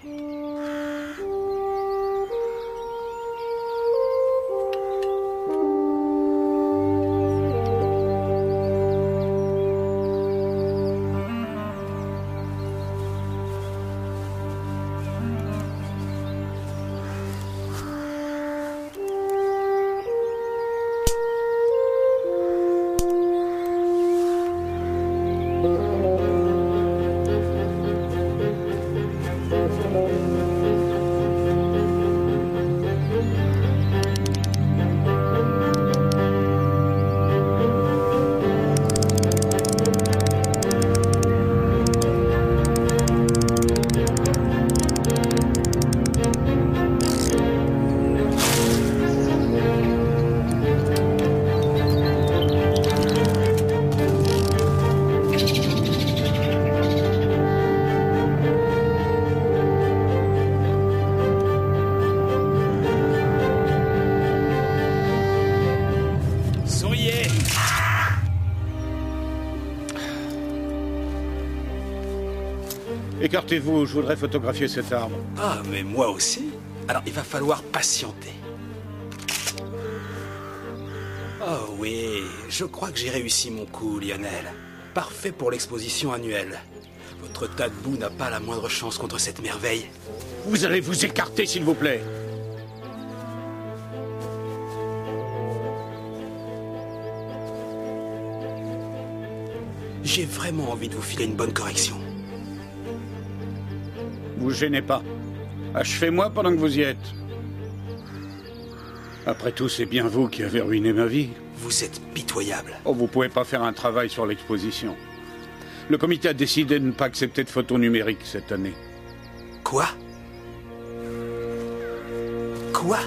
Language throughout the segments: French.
Écartez-vous, je voudrais photographier cet arbre. Ah, mais moi aussi. Alors, il va falloir patienter. Oh oui, je crois que j'ai réussi mon coup, Lionel. Parfait pour l'exposition annuelle. Votre tas de boue n'a pas la moindre chance contre cette merveille. Vous allez vous écarter, s'il vous plaît. J'ai vraiment envie de vous filer une bonne correction. Vous gênez pas. Achevez-moi pendant que vous y êtes. Après tout, c'est bien vous qui avez ruiné ma vie. Vous êtes pitoyable. Oh, vous pouvez pas faire un travail sur l'exposition. Le comité a décidé de ne pas accepter de photos numériques cette année. Quoi? Quoi?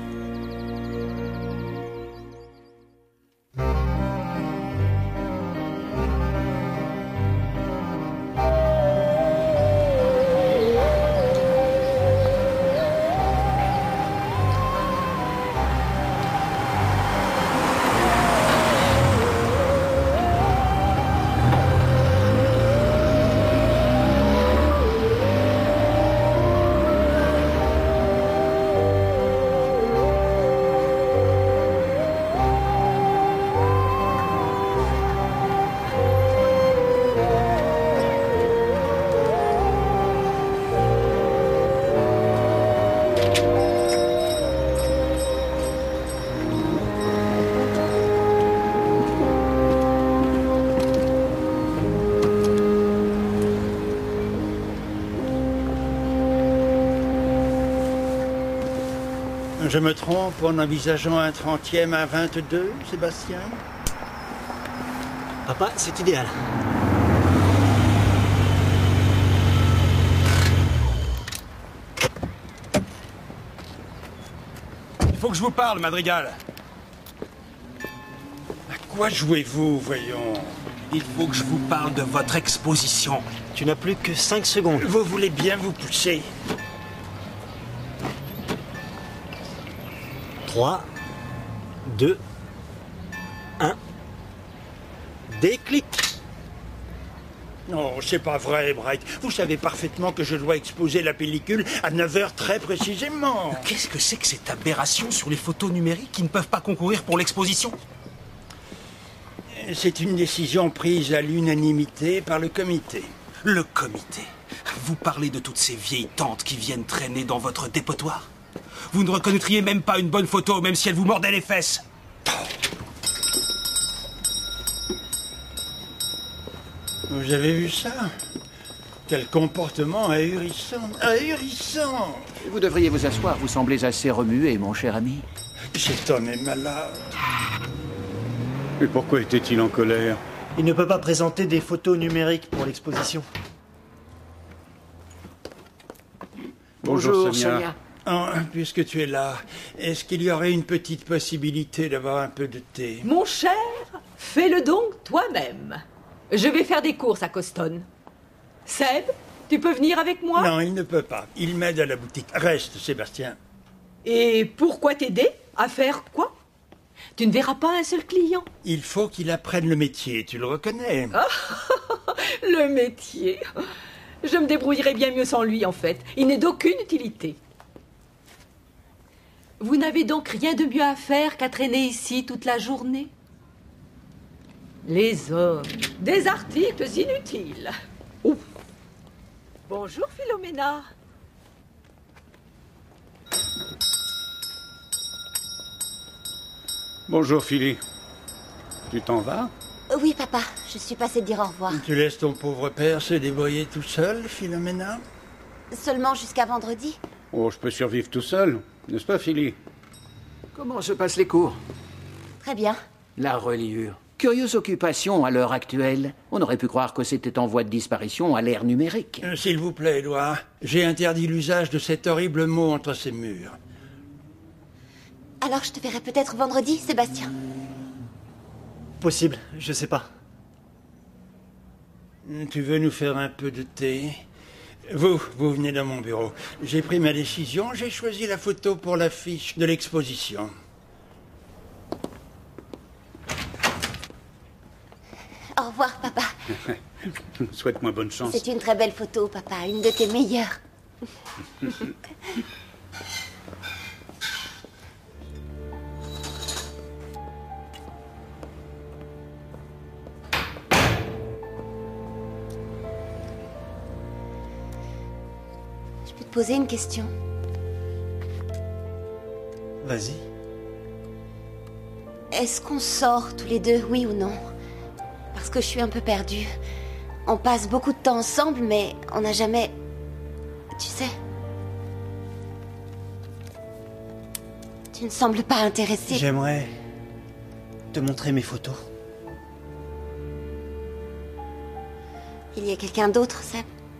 Je me trompe en envisageant un 30e à 22, Sébastien? Papa, c'est idéal. Il faut que je vous parle, Madrigal. À quoi jouez-vous, voyons? Il faut que je vous parle de votre exposition. Tu n'as plus que 5 secondes. Vous voulez bien vous pousser? 3, 2, 1. Déclic. Non, c'est pas vrai, Bright. Vous savez parfaitement que je dois exposer la pellicule à 9 heures très précisément. Qu'est-ce que c'est que cette aberration sur les photos numériques qui ne peuvent pas concourir pour l'exposition? C'est une décision prise à l'unanimité par le comité. Le comité? Vous parlez de toutes ces vieilles tantes qui viennent traîner dans votre dépotoir? Vous ne reconnaîtriez même pas une bonne photo, même si elle vous mordait les fesses. Vous avez vu ça? Quel comportement ahurissant! Ahurissant! Vous devriez vous asseoir, vous semblez assez remué, mon cher ami. Cet homme est malade. Et pourquoi était-il en colère? Il ne peut pas présenter des photos numériques pour l'exposition. Bonjour, Sonia. Oh, puisque tu es là, est-ce qu'il y aurait une petite possibilité d'avoir un peu de thé? Mon cher, fais-le donc toi-même. Je vais faire des courses à Coston. Seb, tu peux venir avec moi? Non, il ne peut pas. Il m'aide à la boutique. Reste, Sébastien. Et pourquoi t'aider? À faire quoi? Tu ne verras pas un seul client. Il faut qu'il apprenne le métier, tu le reconnais. Le métier. Je me débrouillerai bien mieux sans lui, en fait. Il n'est d'aucune utilité. Vous n'avez donc rien de mieux à faire qu'à traîner ici toute la journée? Les hommes, des articles inutiles. Ouf. Bonjour, Philomena. Bonjour, Philly. Tu t'en vas? Oui, papa, je suis passée dire au revoir. Tu laisses ton pauvre père se débrouiller tout seul, Philomena? Seulement jusqu'à vendredi? Oh, je peux survivre tout seul, n'est-ce pas, Philly? Comment se passent les cours? Très bien. La reliure. Curieuse occupation à l'heure actuelle. On aurait pu croire que c'était en voie de disparition à l'ère numérique. S'il vous plaît, Édouard, j'ai interdit l'usage de cet horrible mot entre ces murs. Alors je te verrai peut-être vendredi, Sébastien. Possible, je sais pas. Tu veux nous faire un peu de thé? Vous venez dans mon bureau. J'ai pris ma décision, j'ai choisi la photo pour l'affiche de l'exposition. Au revoir, papa. Souhaite-moi bonne chance. C'est une très belle photo, papa, une de tes meilleures. Je peux te poser une question? Vas-y. Est-ce qu'on sort tous les deux, oui ou non? Parce que je suis un peu perdue. On passe beaucoup de temps ensemble, mais on n'a jamais... Tu sais... Tu ne sembles pas intéressé. J'aimerais te montrer mes photos. Il y a quelqu'un d'autre, Seb?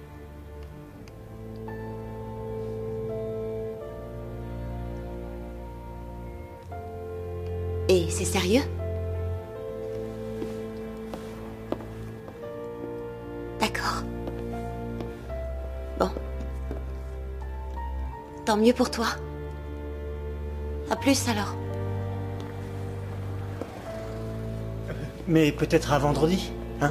Et c'est sérieux? D'accord. Bon. Tant mieux pour toi. À plus alors. Mais peut-être à vendredi, hein?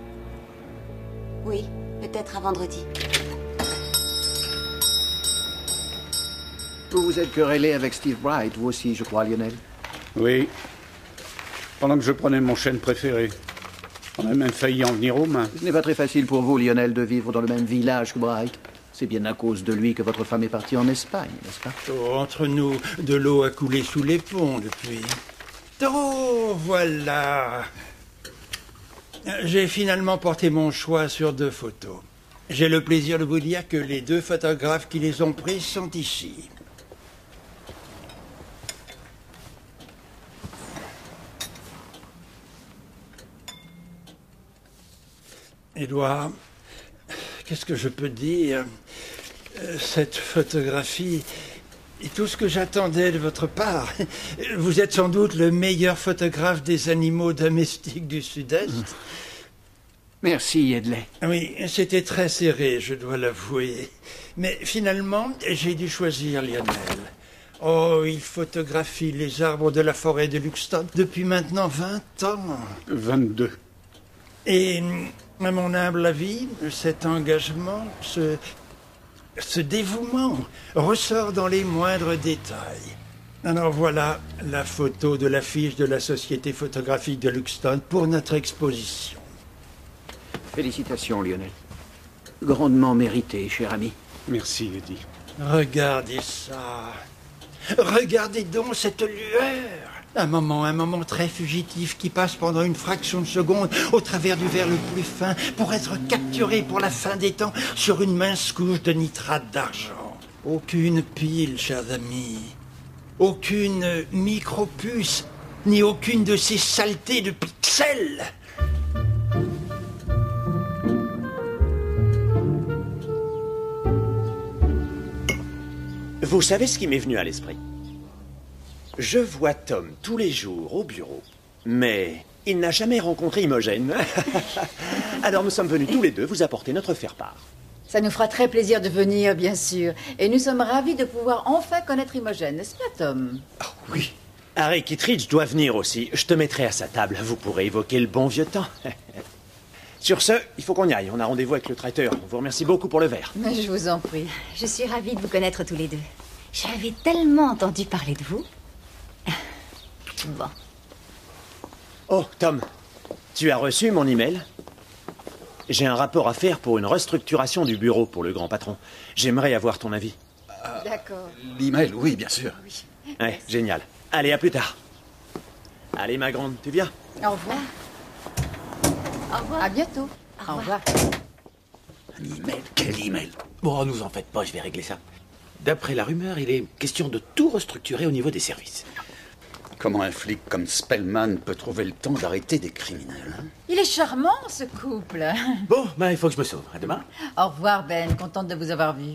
Oui, peut-être à vendredi. Vous vous êtes querellé avec Steve Bright, vous aussi, je crois, Lionel. Oui. Pendant que je prenais mon chêne préféré. On a même failli en venir aux mains. Ce n'est pas très facile pour vous, Lionel, de vivre dans le même village que Bright. C'est bien à cause de lui que votre femme est partie en Espagne, n'est-ce pas? Oh, entre nous, de l'eau a coulé sous les ponts depuis. Oh, voilà. J'ai finalement porté mon choix sur 2 photos. J'ai le plaisir de vous dire que les 2 photographes qui les ont prises sont ici. Édouard, qu'est-ce que je peux dire? Cette photographie est tout ce que j'attendais de votre part. Vous êtes sans doute le meilleur photographe des animaux domestiques du Sud-Est. Merci, Hedley. Oui, c'était très serré, je dois l'avouer. Mais finalement, j'ai dû choisir Lionel. Oh, il photographie les arbres de la forêt de Luxton depuis maintenant 20 ans. 22. Et, à mon humble avis, cet engagement, ce dévouement ressort dans les moindres détails. Alors voilà la photo de l'affiche de la Société photographique de Luxton pour notre exposition. Félicitations, Lionel. Grandement mérité, cher ami. Merci, Eddie. Regardez ça. Regardez donc cette lueur. Un moment très fugitif qui passe pendant une fraction de seconde au travers du verre le plus fin pour être capturé pour la fin des temps sur une mince couche de nitrate d'argent. Aucune pile, chers amis. Aucune micropuce, ni aucune de ces saletés de pixels. Vous savez ce qui m'est venu à l'esprit? Je vois Tom tous les jours au bureau, mais il n'a jamais rencontré Imogen. Alors nous sommes venus tous les deux vous apporter notre faire-part. Ça nous fera très plaisir de venir, bien sûr. Et nous sommes ravis de pouvoir enfin connaître Imogen, n'est-ce pas, Tom? Oh, oui. Harry Kittredge doit venir aussi. Je te mettrai à sa table. Vous pourrez évoquer le bon vieux temps. Sur ce, il faut qu'on y aille. On a rendez-vous avec le traiteur. On vous remercie beaucoup pour le verre. Mais je vous en prie. Je suis ravie de vous connaître tous les deux. J'avais tellement entendu parler de vous. Bon. Oh, Tom, tu as reçu mon email? J'ai un rapport à faire pour une restructuration du bureau pour le grand patron. J'aimerais avoir ton avis. D'accord. L'email, oui, bien sûr. Ouais, génial. Allez, à plus tard. Allez, ma grande, tu viens? Au revoir. Au revoir. À bientôt. Au revoir. Un email, quel email? Bon, nous en faites pas, je vais régler ça. D'après la rumeur, il est question de tout restructurer au niveau des services. Comment un flic comme Spellman peut trouver le temps d'arrêter des criminels, hein? Il est charmant, ce couple. Bon, il faut que je me sauve. À demain. Au revoir, Ben. Contente de vous avoir vu.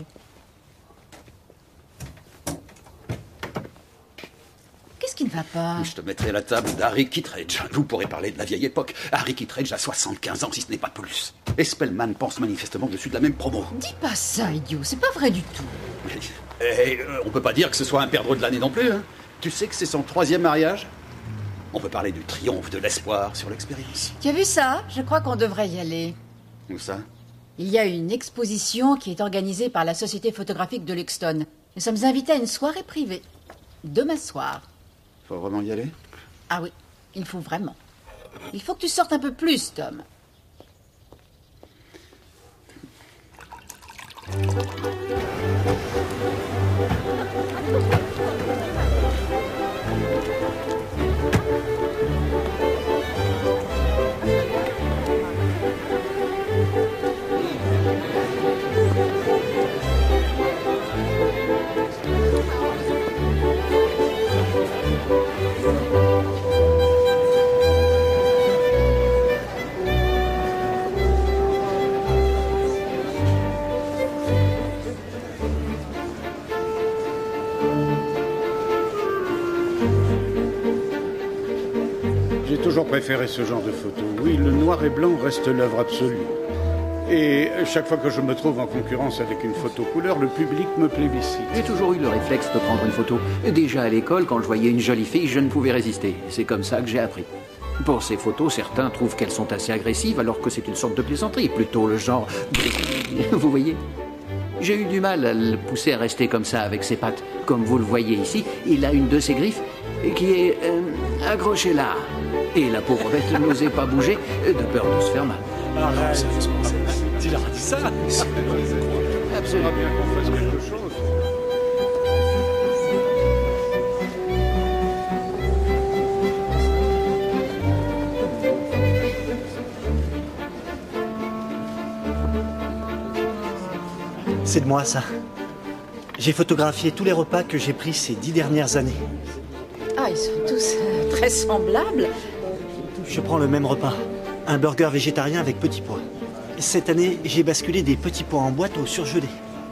Qu'est-ce qui ne va pas? Je te mettrai à la table d'Harry Kittredge. Vous pourrez parler de la vieille époque. Harry Kittredge a 75 ans, si ce n'est pas plus. Et Spellman pense manifestement que je suis de la même promo. Dis pas ça, idiot. C'est pas vrai du tout. On peut pas dire que ce soit un perdreau de l'année non plus, hein. Tu sais que c'est son 3e mariage? On peut parler du triomphe de l'espoir sur l'expérience. Tu as vu ça? Je crois qu'on devrait y aller. Où ça? Il y a une exposition qui est organisée par la Société photographique de Luxton. Nous sommes invités à une soirée privée. Demain soir. Faut vraiment y aller? Ah oui, il faut vraiment. Il faut que tu sortes un peu plus, Tom. J'ai toujours préféré ce genre de photo. Oui, le noir et blanc reste l'œuvre absolue. Et chaque fois que je me trouve en concurrence avec une photo couleur, le public me plébiscite. J'ai toujours eu le réflexe de prendre une photo. Déjà à l'école, quand je voyais une jolie fille, je ne pouvais résister. C'est comme ça que j'ai appris. Pour ces photos, certains trouvent qu'elles sont assez agressives, alors que c'est une sorte de plaisanterie, plutôt le genre gris. Vous voyez? J'ai eu du mal à le pousser à rester comme ça avec ses pattes. Comme vous le voyez ici, il a une de ses griffes qui est accrochée là. Et la pauvre bête n'osait pas bouger de peur de se faire mal. Tu leur as dit ça? Absolument bien qu'on fasse quelque chose. C'est de moi, ça. J'ai photographié tous les repas que j'ai pris ces 10 dernières années. Ah, ils sont tous très semblables. Je prends le même repas. Un burger végétarien avec petits pois. Cette année, j'ai basculé des petits pois en boîte au surgelé.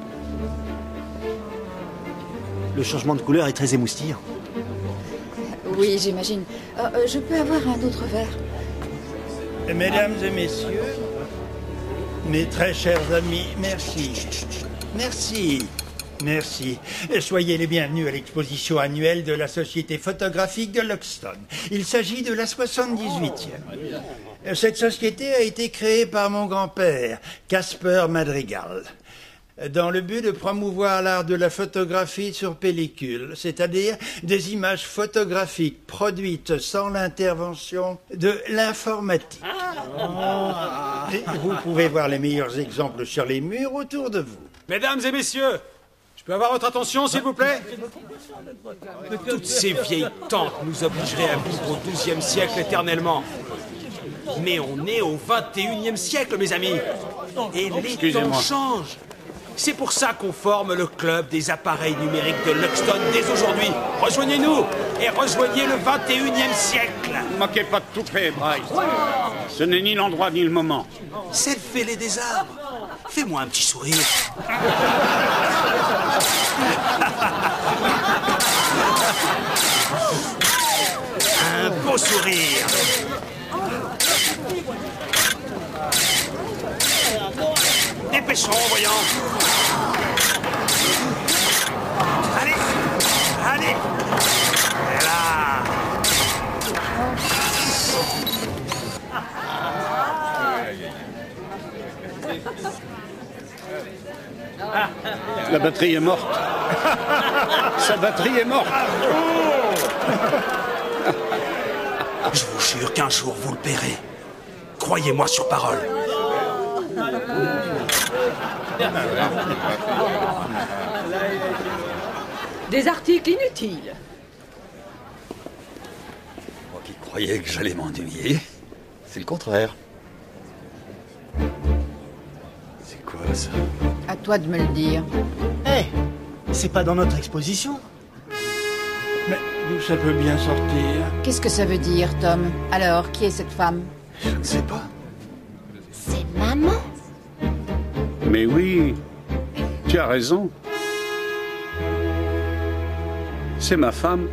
Le changement de couleur est très émoustillant. Oui, j'imagine. Je peux avoir un autre verre? Mesdames et messieurs, mes très chers amis, merci. Merci. Merci. Soyez les bienvenus à l'exposition annuelle de la Société photographique de Luxton. Il s'agit de la 78e. Cette société a été créée par mon grand-père, Casper Madrigal, dans le but de promouvoir l'art de la photographie sur pellicule, c'est-à-dire des images photographiques produites sans l'intervention de l'informatique. Et vous pouvez voir les meilleurs exemples sur les murs autour de vous. Mesdames et messieurs, je peux avoir votre attention, s'il vous plaît? Toutes ces vieilles tantes nous obligeraient à vivre au XIIe siècle éternellement. Mais on est au XXIe siècle, mes amis. Et les temps changent. C'est pour ça qu'on forme le club des appareils numériques de Luxton dès aujourd'hui. Rejoignez-nous et rejoignez le XXIe siècle. Ne manquez pas de toupet, Bryce. Ce n'est ni l'endroit ni le moment. C'est le fêlé des arbres. Fais-moi un petit sourire. Un beau sourire. Dépêchons, voyons. Allez, allez. Et là. La batterie est morte. Sa batterie est morte. Je vous jure qu'un jour vous le paierez. Croyez-moi sur parole. Des articles inutiles. Moi qui croyais que j'allais m'ennuyer, c'est le contraire. C'est quoi ça? À toi de me le dire. Hé, c'est pas dans notre exposition. Mais d'où ça peut bien sortir? Qu'est-ce que ça veut dire, Tom? Alors, qui est cette femme? Je ne sais pas. C'est maman. Mais oui, tu as raison. C'est ma femme.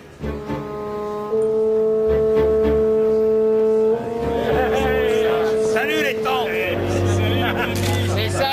Salut les temps. C'est ça,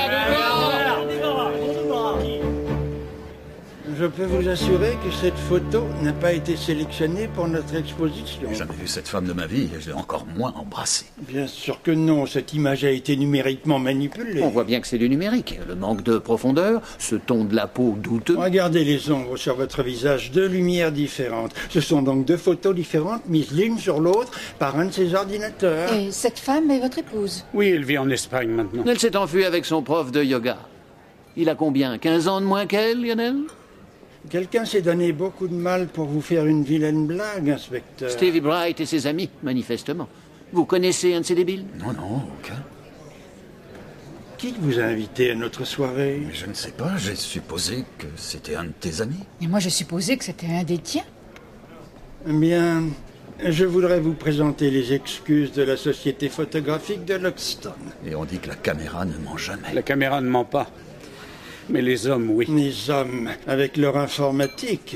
Je peux vous assurer que cette photo n'a pas été sélectionnée pour notre exposition. J'ai jamais vu cette femme de ma vie et je l'ai encore moins embrassée. Bien sûr que non, cette image a été numériquement manipulée. On voit bien que c'est du numérique. Le manque de profondeur, ce ton de la peau douteux. Regardez les ombres sur votre visage, deux lumières différentes. Ce sont donc deux photos différentes mises l'une sur l'autre par un de ces ordinateurs. Et cette femme est votre épouse? Oui, elle vit en Espagne maintenant. Elle s'est enfuie avec son prof de yoga. Il a combien? 15 ans de moins qu'elle, Lionel? Quelqu'un s'est donné beaucoup de mal pour vous faire une vilaine blague, inspecteur. Stevie Bright et ses amis, manifestement. Vous connaissez un de ces débiles? Non, non, aucun. Qui vous a invité à notre soirée? Mais je ne sais pas, j'ai supposé que c'était un de tes amis. Et moi, je supposais que c'était un des tiens. Eh bien, je voudrais vous présenter les excuses de la société photographique de Loxton. Et on dit que la caméra ne ment jamais. La caméra ne ment pas. Mais les hommes, oui. Les hommes, avec leur informatique.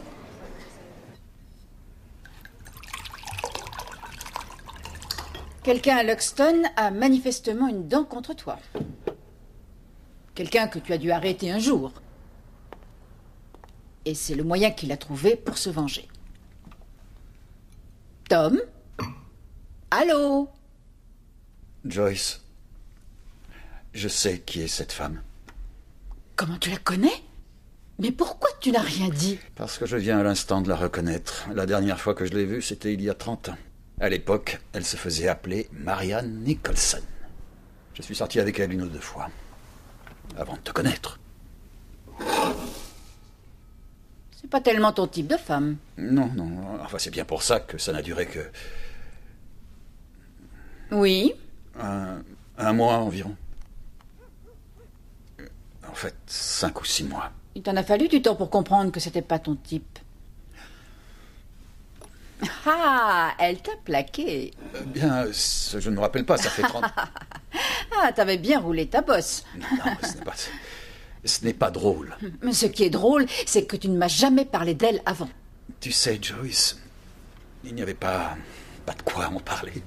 Quelqu'un à Loxton a manifestement une dent contre toi. Quelqu'un que tu as dû arrêter un jour. Et c'est le moyen qu'il a trouvé pour se venger. Tom? Allô? Joyce, je sais qui est cette femme. Comment tu la connais? Mais pourquoi tu n'as rien dit? Parce que je viens à l'instant de la reconnaître. La dernière fois que je l'ai vue, c'était il y a 30 ans. À l'époque, elle se faisait appeler Marianne Nicholson. Je suis sorti avec elle une ou deux fois, avant de te connaître. C'est pas tellement ton type de femme. Non, non. Enfin, c'est bien pour ça que ça n'a duré que... Oui? Un mois environ. En fait, 5 ou 6 mois. Il t'en a fallu du temps pour comprendre que c'était pas ton type. Ah, elle t'a plaqué. Bien, je ne me rappelle pas, ça fait 30... Ah, t'avais bien roulé ta bosse. Non, ce n'est pas drôle. Mais ce qui est drôle, c'est que tu ne m'as jamais parlé d'elle avant. Tu sais, Joyce, il n'y avait pas de quoi en parler.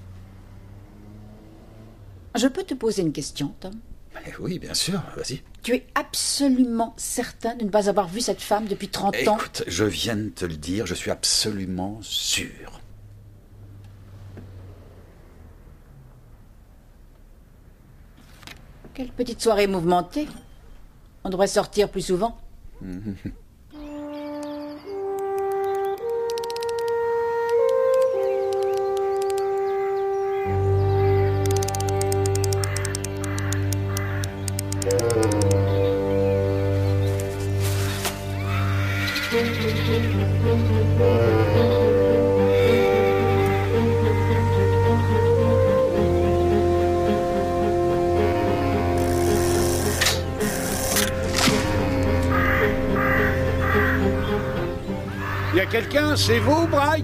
Je peux te poser une question, Tom? Mais oui, bien sûr, vas-y. Tu es absolument certain de ne pas avoir vu cette femme depuis 30 ans? Écoute, je viens de te le dire, je suis absolument sûr. Quelle petite soirée mouvementée. On devrait sortir plus souvent. Il y a quelqu'un? C'est vous, Bright?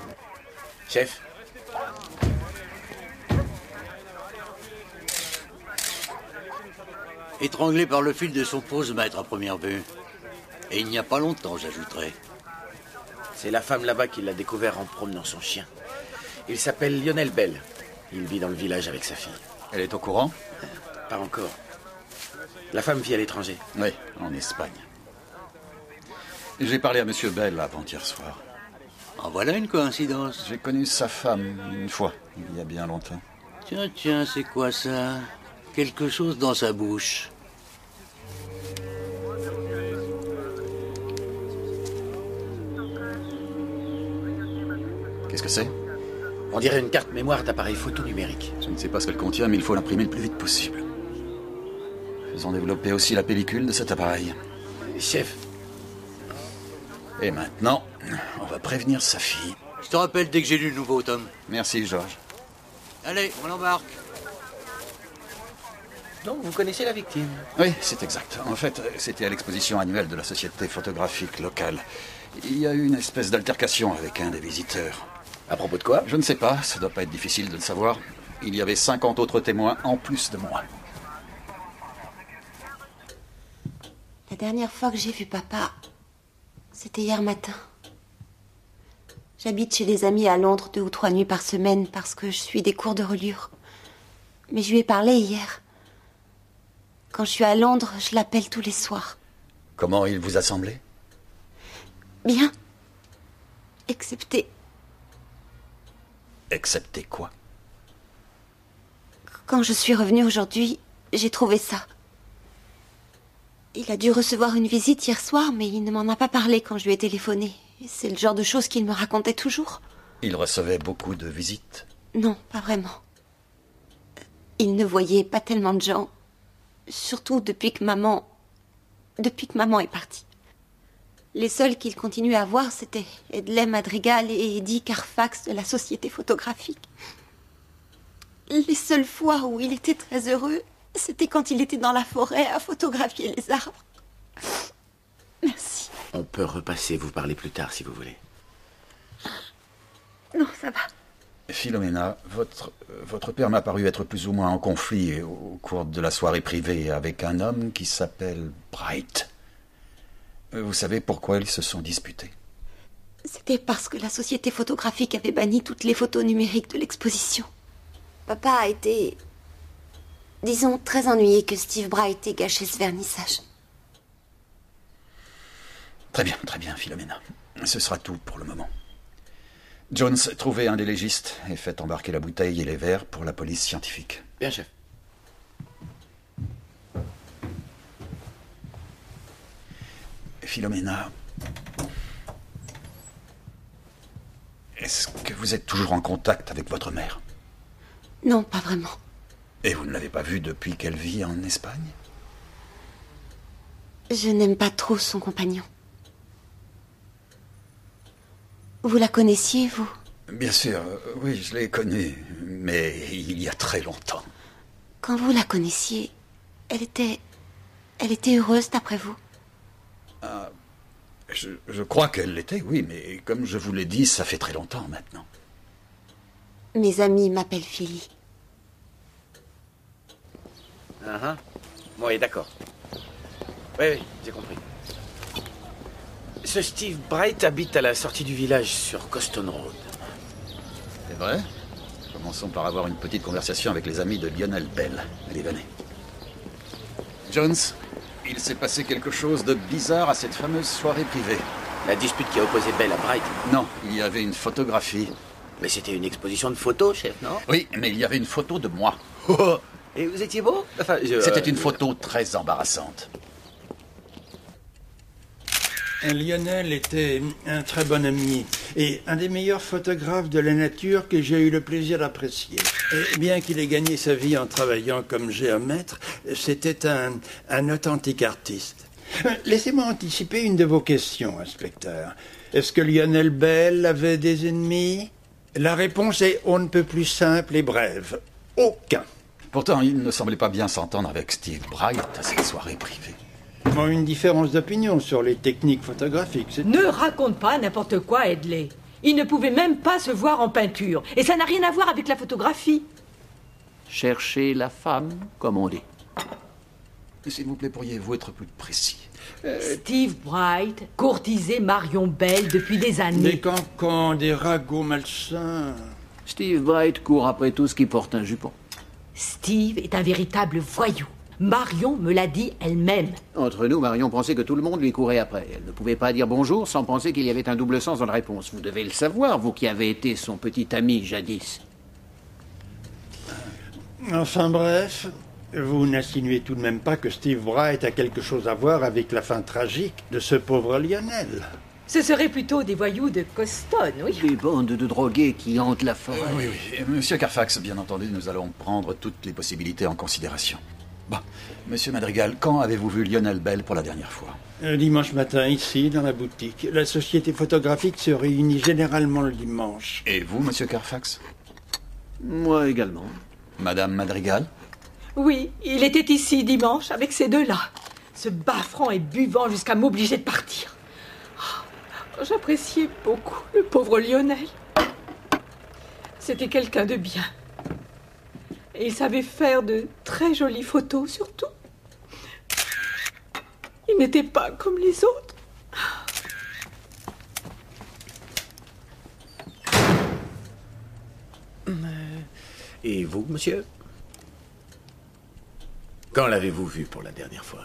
Chef? Étranglé par le fil de son pose-maître à première vue. Et il n'y a pas longtemps, j'ajouterais. C'est la femme là-bas qui l'a découvert en promenant son chien. Il s'appelle Lionel Bell. Il vit dans le village avec sa fille. Elle est au courant? Pas encore. La femme vit à l'étranger. Oui, en Espagne. J'ai parlé à Monsieur Bell avant-hier soir. En voilà une coïncidence. J'ai connu sa femme une fois, il y a bien longtemps. Tiens, c'est quoi ça? Quelque chose dans sa bouche. Qu'est-ce que c'est? On dirait une carte mémoire d'appareil photo numérique. Je ne sais pas ce qu'elle contient, mais il faut l'imprimer le plus vite possible. Faisons développer aussi la pellicule de cet appareil. Chef. Et maintenant, on va prévenir sa fille. Je te rappelle dès que j'ai lu le nouveau, Tom. Merci, Georges. Allez, on l'embarque. Donc, vous connaissez la victime? Oui, c'est exact. En fait, c'était à l'exposition annuelle de la Société photographique locale. Il y a eu une espèce d'altercation avec un des visiteurs. À propos de quoi? Je ne sais pas, ça doit pas être difficile de le savoir. Il y avait 50 autres témoins en plus de moi. La dernière fois que j'ai vu papa, c'était hier matin. J'habite chez des amis à Londres 2 ou 3 nuits par semaine parce que je suis des cours de reliure. Mais je lui ai parlé hier. Quand je suis à Londres, je l'appelle tous les soirs. Comment il vous a semblé? Bien. Excepté... Excepté quoi? Quand je suis revenue aujourd'hui, j'ai trouvé ça. Il a dû recevoir une visite hier soir, mais il ne m'en a pas parlé quand je lui ai téléphoné. C'est le genre de choses qu'il me racontait toujours. Il recevait beaucoup de visites? Non, pas vraiment. Il ne voyait pas tellement de gens. Surtout depuis que maman est partie. Les seuls qu'il continuait à voir, c'était Edley Madrigal et Eddie Carfax de la Société photographique. Les seules fois où il était très heureux, c'était quand il était dans la forêt à photographier les arbres. Merci. On peut repasser, vous parler plus tard si vous voulez. Non, ça va. Philomena, votre père m'a paru être plus ou moins en conflit au cours de la soirée privée avec un homme qui s'appelle Bright. Vous savez pourquoi ils se sont disputés? C'était parce que la Société photographique avait banni toutes les photos numériques de l'exposition. Papa a été, disons, très ennuyé que Steve Bright ait gâché ce vernissage. Très bien, Philomena. Ce sera tout pour le moment. Jones, trouvez un des légistes et faites embarquer la bouteille et les verres pour la police scientifique. Bien, chef. Philomena, est-ce que vous êtes toujours en contact avec votre mère? Non, pas vraiment. Et vous ne l'avez pas vue depuis qu'elle vit en Espagne? Je n'aime pas trop son compagnon. Vous la connaissiez, vous? Bien sûr, oui, je l'ai connue, mais il y a très longtemps. Quand vous la connaissiez, elle était heureuse d'après vous? Je crois qu'elle l'était, oui, mais comme je vous l'ai dit, ça fait très longtemps maintenant. Mes amis m'appellent Philly. Oui, d'accord. Oui, j'ai compris. Ce Steve Bright habite à la sortie du village sur Coston Road. C'est vrai? Commençons par avoir une petite conversation avec les amis de Lionel Bell. Allez, venez. Jones, il s'est passé quelque chose de bizarre à cette fameuse soirée privée. La dispute qui a opposé Bell à Bright? Non, il y avait une photographie. Mais c'était une exposition de photos, chef, non? Oui, mais il y avait une photo de moi. Oh, et vous étiez beau? Enfin, C'était une photo très embarrassante. Lionel était un très bon ami et un des meilleurs photographes de la nature que j'ai eu le plaisir d'apprécier. Et bien qu'il ait gagné sa vie en travaillant comme géomètre, c'était un authentique artiste. Laissez-moi anticiper une de vos questions, inspecteur. Est-ce que Lionel Bell avait des ennemis? La réponse est on ne peut plus simple et brève. Aucun. Pourtant, il ne semblait pas bien s'entendre avec Steve Bright à cette soirée privée. Une différence d'opinion sur les techniques photographiques, c'est... Ne raconte pas n'importe quoi, Edley. Il ne pouvait même pas se voir en peinture. Et ça n'a rien à voir avec la photographie. Chercher la femme, comme on dit. S'il vous plaît, pourriez-vous être plus précis? Steve Bright courtisait Marion Bell depuis des années. Des cancans, des ragots malsains. Steve Bright court après tout ce qui porte un jupon. Steve est un véritable voyou. Marion me l'a dit elle-même. Entre nous, Marion pensait que tout le monde lui courait après. Elle ne pouvait pas dire bonjour sans penser qu'il y avait un double sens dans la réponse. Vous devez le savoir, vous qui avez été son petit ami jadis. Enfin bref, vous n'insinuez tout de même pas que Steve Bright a quelque chose à voir avec la fin tragique de ce pauvre Lionel. Ce serait plutôt des voyous de Coston, oui. Des bandes de drogués qui hantent la forêt. Oui. Monsieur Carfax, bien entendu, nous allons prendre toutes les possibilités en considération. Bon, Monsieur Madrigal, quand avez-vous vu Lionel Bell pour la dernière fois? Dimanche matin, ici, dans la boutique. La société photographique se réunit généralement le dimanche. Et vous, Monsieur Carfax? Moi également. Madame Madrigal? Oui, il était ici dimanche avec ces deux-là, se baffrant et buvant jusqu'à m'obliger de partir. Oh, j'appréciais beaucoup le pauvre Lionel. C'était quelqu'un de bien. Et il savait faire de très jolies photos, surtout. Il n'était pas comme les autres. Et vous, monsieur? Quand l'avez-vous vu pour la dernière fois?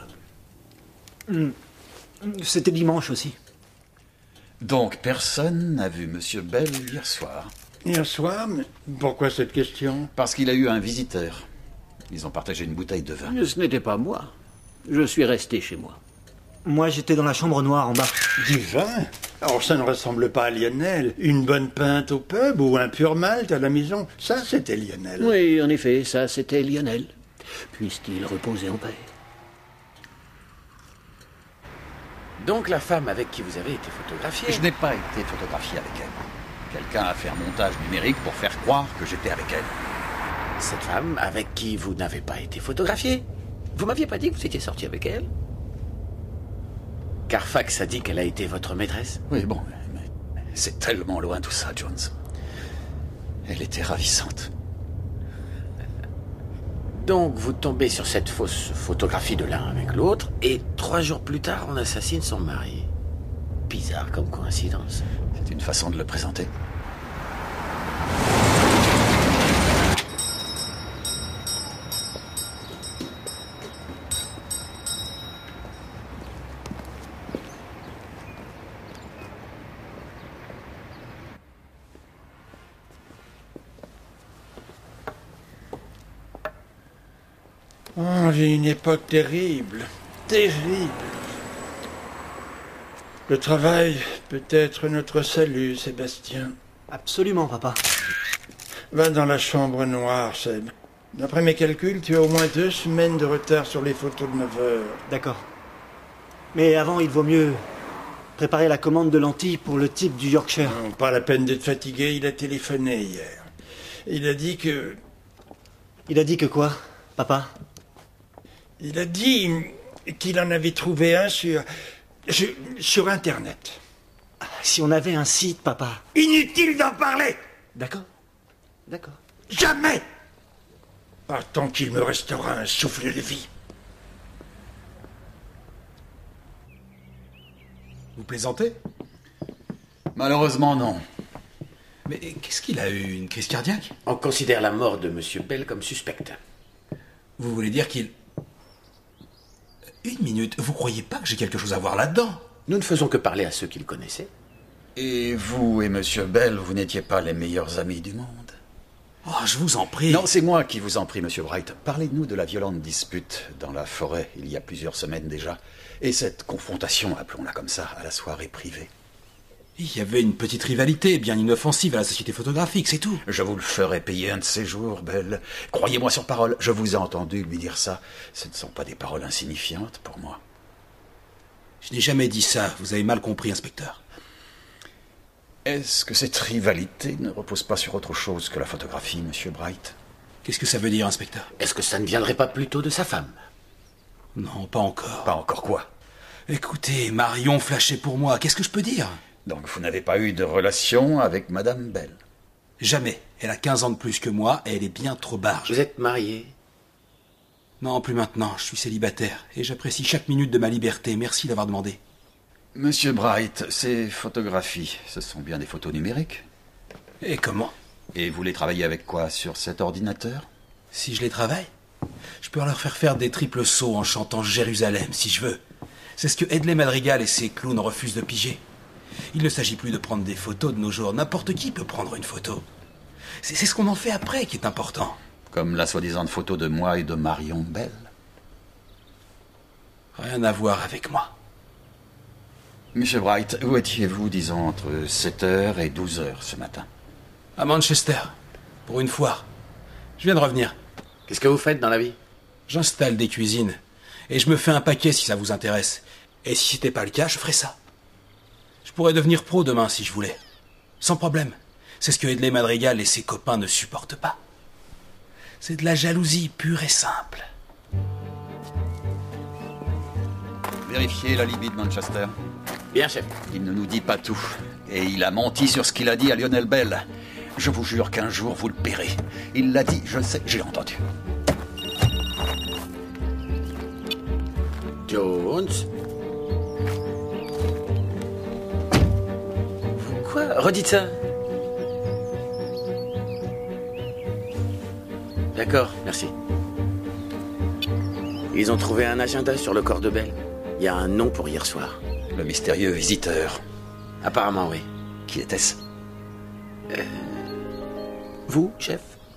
C'était dimanche aussi. Donc, personne n'a vu Monsieur Bell hier soir? Hier soir? Mais pourquoi cette question? Parce qu'il a eu un visiteur. Ils ont partagé une bouteille de vin. Ce n'était pas moi. Je suis resté chez moi. Moi, j'étais dans la chambre noire en bas. Du vin? Alors ça ne ressemble pas à Lionel. Une bonne pinte au pub ou un pur malt à la maison, ça c'était Lionel. Oui, en effet, ça c'était Lionel. Puisse-t-il reposer en paix. Donc la femme avec qui vous avez été photographié? Je n'ai pas été photographié avec elle. Quelqu'un a fait un montage numérique pour faire croire que j'étais avec elle. Cette femme avec qui vous n'avez pas été photographié? Vous m'aviez pas dit que vous étiez sorti avec elle? Carfax a dit qu'elle a été votre maîtresse? Oui, bon, mais c'est tellement loin tout ça, Jones. Elle était ravissante. Donc vous tombez sur cette fausse photographie de l'un avec l'autre, et 3 jours plus tard, on assassine son mari. Bizarre comme coïncidence. C'est une façon de le présenter. Oh, j'ai une époque terrible. Terrible. Le travail peut être notre salut, Sébastien. Absolument, papa. Va dans la chambre noire, Seb. D'après mes calculs, tu as au moins 2 semaines de retard sur les photos de 9 heures. D'accord. Mais avant, il vaut mieux préparer la commande de lentilles pour le type du Yorkshire. Non, pas la peine d'être fatigué, il a téléphoné hier. Il a dit que... Il a dit que quoi, papa? Il a dit qu'il en avait trouvé un sur Internet. Si on avait un site, papa. Inutile d'en parler! D'accord. D'accord. Jamais! Pas tant qu'il me restera un souffle de vie. Vous plaisantez? Malheureusement, non. Mais qu'est-ce qu'il a eu? Une crise cardiaque? On considère la mort de Monsieur Bell comme suspecte. Vous voulez dire qu'il... Une minute, vous croyez pas que j'ai quelque chose à voir là-dedans? Nous ne faisons que parler à ceux qui le connaissaient. Et vous et Monsieur Bell, vous n'étiez pas les meilleurs amis du monde? Oh, je vous en prie. Non, c'est moi qui vous en prie, Monsieur Bright. Parlez-nous de la violente dispute dans la forêt, il y a plusieurs semaines déjà, et cette confrontation, appelons-la comme ça, à la soirée privée. Il y avait une petite rivalité bien inoffensive à la société photographique, c'est tout. Je vous le ferai payer un de ces jours, Bell. Croyez-moi sur parole, je vous ai entendu lui dire ça. Ce ne sont pas des paroles insignifiantes pour moi. Je n'ai jamais dit ça, vous avez mal compris, inspecteur. Est-ce que cette rivalité ne repose pas sur autre chose que la photographie, Monsieur Bright? Qu'est-ce que ça veut dire, inspecteur? Est-ce que ça ne viendrait pas plutôt de sa femme? Non, pas encore. Pas encore quoi? Écoutez, Marion flashait pour moi, qu'est-ce que je peux dire? Donc vous n'avez pas eu de relation avec Madame Bell? Jamais. Elle a 15 ans de plus que moi et elle est bien trop barge. Vous êtes marié? Non, plus maintenant. Je suis célibataire et j'apprécie chaque minute de ma liberté. Merci d'avoir demandé. Monsieur Bright, ces photographies, ce sont bien des photos numériques? Et comment? Et vous les travaillez avec quoi, sur cet ordinateur? Si je les travaille, je peux leur faire des triples sauts en chantant Jérusalem, si je veux. C'est ce que Hedley Madrigal et ses clowns refusent de piger. Il ne s'agit plus de prendre des photos de nos jours. N'importe qui peut prendre une photo. C'est ce qu'on en fait après qui est important. Comme la soi-disant photo de moi et de Marion Bell? Rien à voir avec moi. Monsieur Bright, où étiez-vous, disons, entre 7h et 12h ce matin? À Manchester, pour une foire. Je viens de revenir. Qu'est-ce que vous faites dans la vie? J'installe des cuisines. Et je me fais un paquet si ça vous intéresse. Et si c'était pas le cas, je ferais ça. Je pourrais devenir pro demain si je voulais. Sans problème. C'est ce que Hedley Madrigal et ses copains ne supportent pas. C'est de la jalousie pure et simple. Vérifiez l'alibi de Manchester. Bien, chef. Il ne nous dit pas tout. Et il a menti sur ce qu'il a dit à Lionel Bell. Je vous jure qu'un jour, vous le paierez. Il l'a dit, je le sais, j'ai entendu. Jones? Quoi? Redites ça. D'accord, merci. Ils ont trouvé un agenda sur le corps de Bell. Il y a un nom pour hier soir. Le mystérieux visiteur. Apparemment, oui. Qui était-ce? Vous, chef?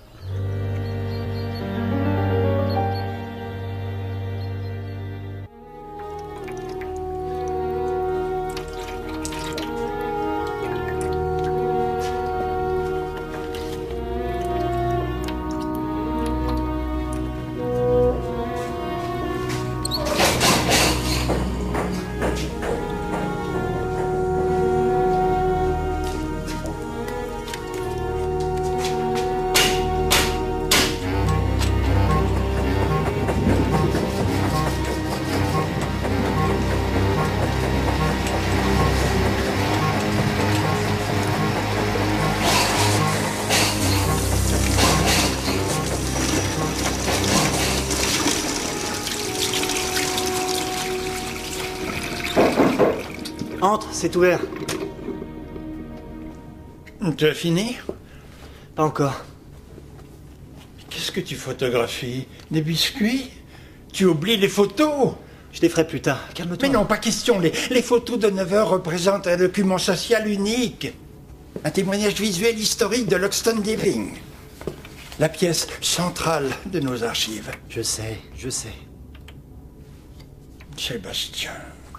Entre, c'est ouvert. Tu as fini? Pas encore. Qu'est-ce que tu photographies? Des biscuits? Tu oublies les photos? Je les ferai plus tard. Calme-toi. Mais non, pas question. Les photos de 9 heures représentent un document social unique. Un témoignage visuel historique de l'Oxton Diving. La pièce centrale de nos archives. Je sais. Sébastien.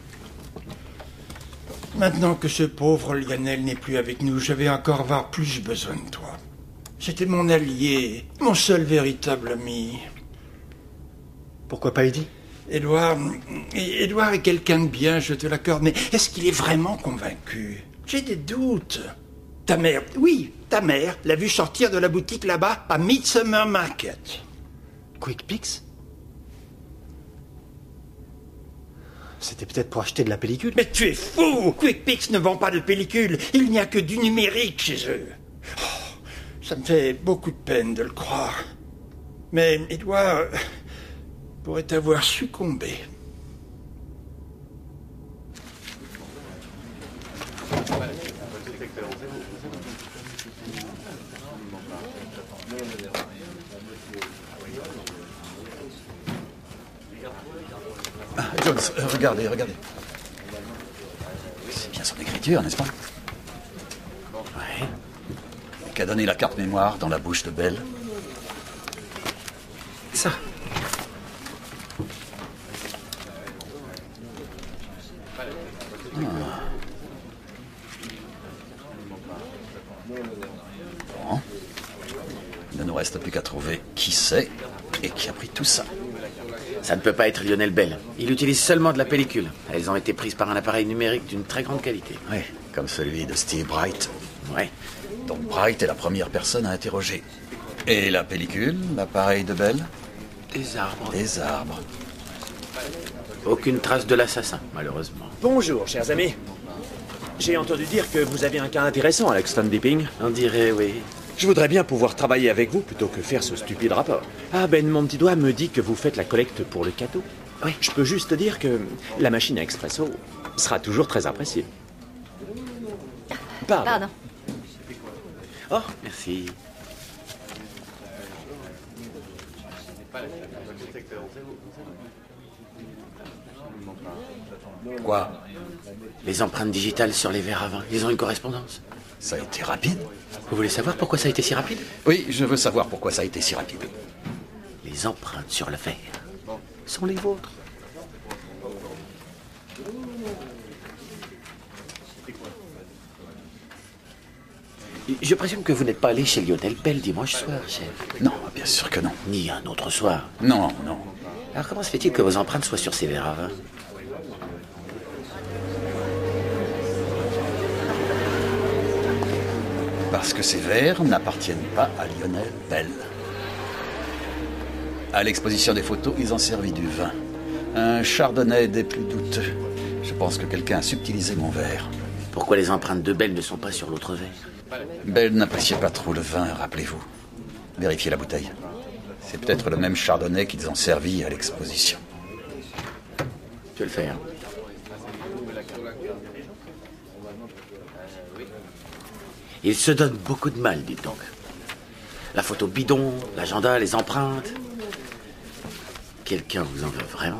Maintenant que ce pauvre Lionel n'est plus avec nous, je vais encore avoir plus besoin de toi. C'était mon allié, mon seul véritable ami. Pourquoi pas Eddie? Édouard est quelqu'un de bien, je te l'accorde, mais est-ce qu'il est vraiment convaincu? J'ai des doutes. Ta mère l'a vu sortir de la boutique là-bas à Midsummer Market. Quick Pix? C'était peut-être pour acheter de la pellicule. Mais tu es fou! Quick Pix ne vend pas de pellicule. Il n'y a que du numérique chez eux. Oh, ça me fait beaucoup de peine de le croire. Mais Édouard pourrait avoir succombé. Jones, regardez. C'est bien son écriture, n'est-ce pas? Ouais. Qu'a donné la carte mémoire dans la bouche de Bell? Ça. Bon. Il ne nous reste plus qu'à trouver qui c'est et qui a pris tout ça. Ça ne peut pas être Lionel Bell. Il utilise seulement de la pellicule. Elles ont été prises par un appareil numérique d'une très grande qualité. Oui, comme celui de Steve Bright. Oui. Donc Bright est la première personne à interroger. Et la pellicule, l'appareil de Bell? Des arbres. Des arbres. Aucune trace de l'assassin, malheureusement. Bonjour, chers amis. J'ai entendu dire que vous avez un cas intéressant à l'Oxton Diving. On dirait, oui. Je voudrais bien pouvoir travailler avec vous plutôt que faire ce stupide rapport. Ah Ben, mon petit doigt me dit que vous faites la collecte pour le cadeau. Oui, je peux juste dire que la machine à expresso sera toujours très appréciée. Pardon. Oh, merci. Quoi? Les empreintes digitales sur les verres à vin, ils ont une correspondance. Ça a été rapide. Vous voulez savoir pourquoi ça a été si rapide? Oui, je veux savoir pourquoi ça a été si rapide. Les empreintes sur le verre sont les vôtres. Je présume que vous n'êtes pas allé chez Lionel Bell dimanche soir, chef. Non, bien sûr que non. Ni un autre soir. Non, non. Alors comment se fait-il que vos empreintes soient sur ces verres à vin? Parce que ces verres n'appartiennent pas à Lionel Bell. À l'exposition des photos, ils ont servi du vin. Un chardonnay des plus douteux. Je pense que quelqu'un a subtilisé mon verre. Pourquoi les empreintes de Bell ne sont pas sur l'autre verre? Bell n'appréciait pas trop le vin, rappelez-vous. Vérifiez la bouteille. C'est peut-être le même chardonnay qu'ils ont servi à l'exposition. Je vais le faire. Il se donne beaucoup de mal, dites donc. La photo bidon, l'agenda, les empreintes. Quelqu'un vous en veut vraiment?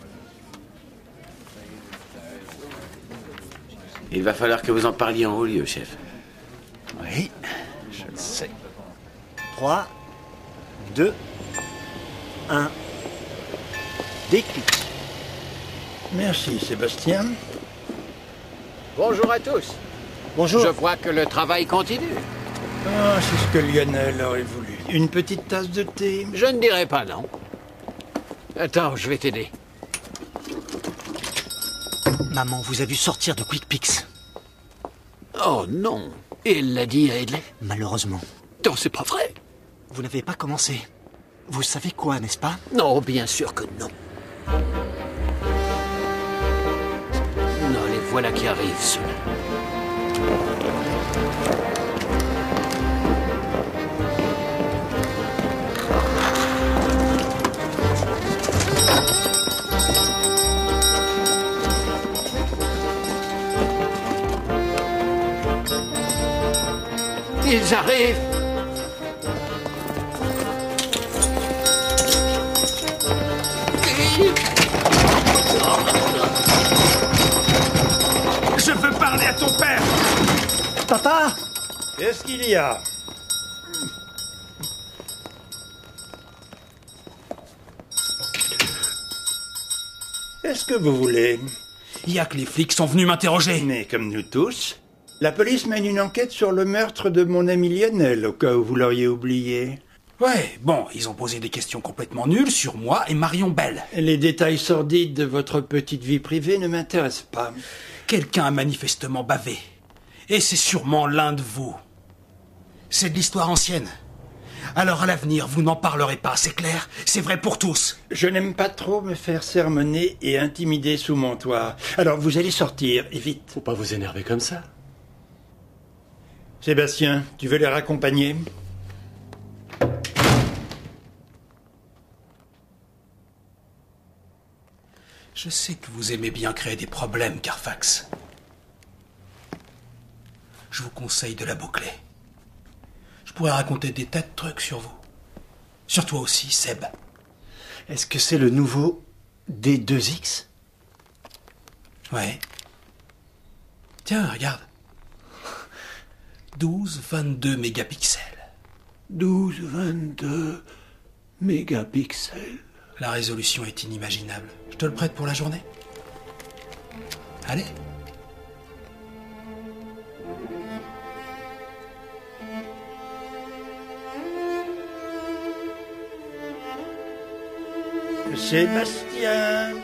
Il va falloir que vous en parliez en haut lieu, chef. Oui, je le sais. 3, 2, 1. Déclic. Merci, Sébastien. Bonjour à tous. Bonjour. Je crois que le travail continue. Ah, c'est ce que Lionel aurait voulu. Une petite tasse de thé? Je ne dirais pas non. Attends, je vais t'aider. Maman vous a vu sortir de QuickPix. Oh non. Et elle l'a dit à Edley? Malheureusement. Non, c'est pas vrai. Vous n'avez pas commencé. Vous savez quoi, n'est-ce pas? Non, bien sûr que non. Non, les voilà qui arrivent, ceux-là. Ils arrivent. Je veux parler à ton père. Papa! Qu'est-ce qu'il y a? Qu'est-ce que vous voulez? Il y a que les flics sont venus m'interroger. Mais comme nous tous, la police mène une enquête sur le meurtre de mon ami Lionel, au cas où vous l'auriez oublié. Ouais, bon, ils ont posé des questions complètement nulles sur moi et Marion Bell. Les détails sordides de votre petite vie privée ne m'intéressent pas. Quelqu'un a manifestement bavé. Et c'est sûrement l'un de vous. C'est de l'histoire ancienne. Alors à l'avenir, vous n'en parlerez pas, c'est clair? C'est vrai pour tous. Je n'aime pas trop me faire sermonner et intimider sous mon toit. Alors vous allez sortir, et vite. Faut pas vous énerver comme ça. Sébastien, tu veux les raccompagner? Je sais que vous aimez bien créer des problèmes, Carfax. Je vous conseille de la boucler. Je pourrais raconter des tas de trucs sur vous. Sur toi aussi, Seb. Est-ce que c'est le nouveau D2X? Ouais. Tiens, regarde. 12-22 mégapixels. 12-22 mégapixels. La résolution est inimaginable. Je te le prête pour la journée? Allez. Sébastien.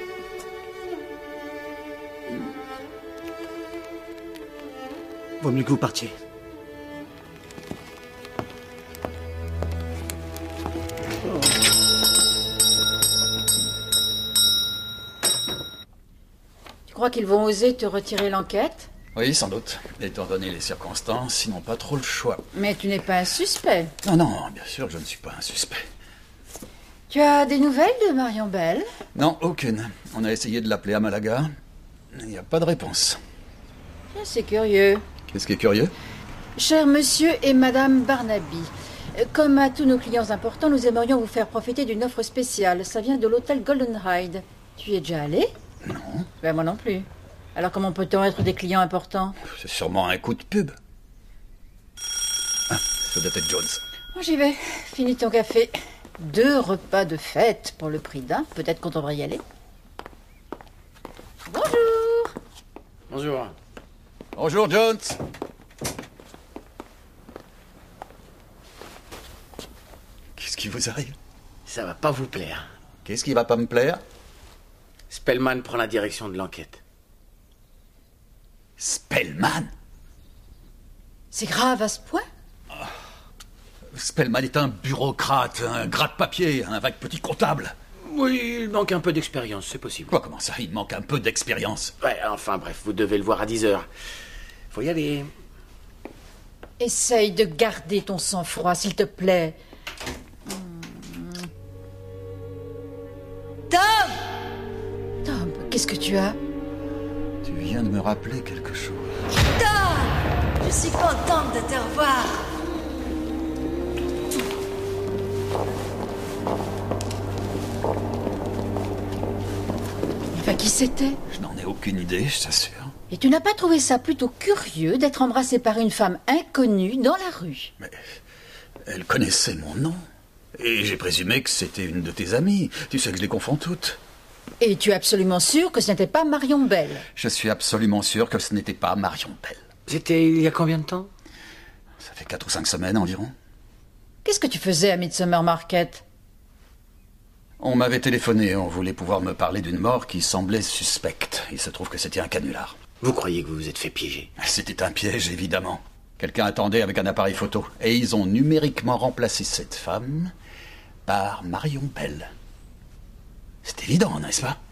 Vaut mieux que vous partiez. Tu crois qu'ils vont oser te retirer l'enquête? Oui, sans doute. Étant donné les circonstances, ils n'ont pas trop le choix. Mais tu n'es pas un suspect. Non, non, bien sûr que je ne suis pas un suspect. Tu as des nouvelles de Marion Bell? Non, aucune. On a essayé de l'appeler à Malaga. Il n'y a pas de réponse. C'est curieux. Qu'est-ce qui est curieux? Cher monsieur et madame Barnaby, comme à tous nos clients importants, nous aimerions vous faire profiter d'une offre spéciale. Ça vient de l'hôtel Golden Hyde. Tu y es déjà allé? Non. Ben moi non plus. Alors comment peut-on être des clients importants? C'est sûrement un coup de pub. Ah, ça doit être Jones. Bon, j'y vais. Finis ton café. 2 repas de fête pour le prix d'un. Peut-être qu'on devrait y aller. Bonjour. Bonjour. Bonjour, Jones. Qu'est-ce qui vous arrive? Ça va pas vous plaire. Qu'est-ce qui va pas me plaire? Spellman prend la direction de l'enquête. Spellman? C'est grave à ce point? Spellman est un bureaucrate, un gratte-papier, un vague petit comptable. Oui, il manque un peu d'expérience, c'est possible. Quoi, comment ça? Il manque un peu d'expérience. Ouais, enfin bref, vous devez le voir à 10h. Faut y aller. Essaye de garder ton sang-froid, s'il te plaît. Tom, qu'est-ce que tu as? Tu viens de me rappeler quelque chose. Tom, je suis contente de te revoir. Enfin, qui c'était? Je n'en ai aucune idée, je t'assure. Et tu n'as pas trouvé ça plutôt curieux d'être embrassé par une femme inconnue dans la rue? Mais elle connaissait mon nom. Et j'ai présumé que c'était une de tes amies. Tu sais que je les confonds toutes. Et tu es absolument sûr que ce n'était pas Marion Bell? Je suis absolument sûr que ce n'était pas Marion Bell. C'était il y a combien de temps? Ça fait 4 ou 5 semaines environ. Qu'est-ce que tu faisais à Midsummer Market? On m'avait téléphoné, on voulait pouvoir me parler d'une mort qui semblait suspecte. Il se trouve que c'était un canular. Vous croyez que vous vous êtes fait piéger? C'était un piège, évidemment. Quelqu'un attendait avec un appareil photo. Et ils ont numériquement remplacé cette femme par Marion Bell. C'est évident, n'est-ce pas?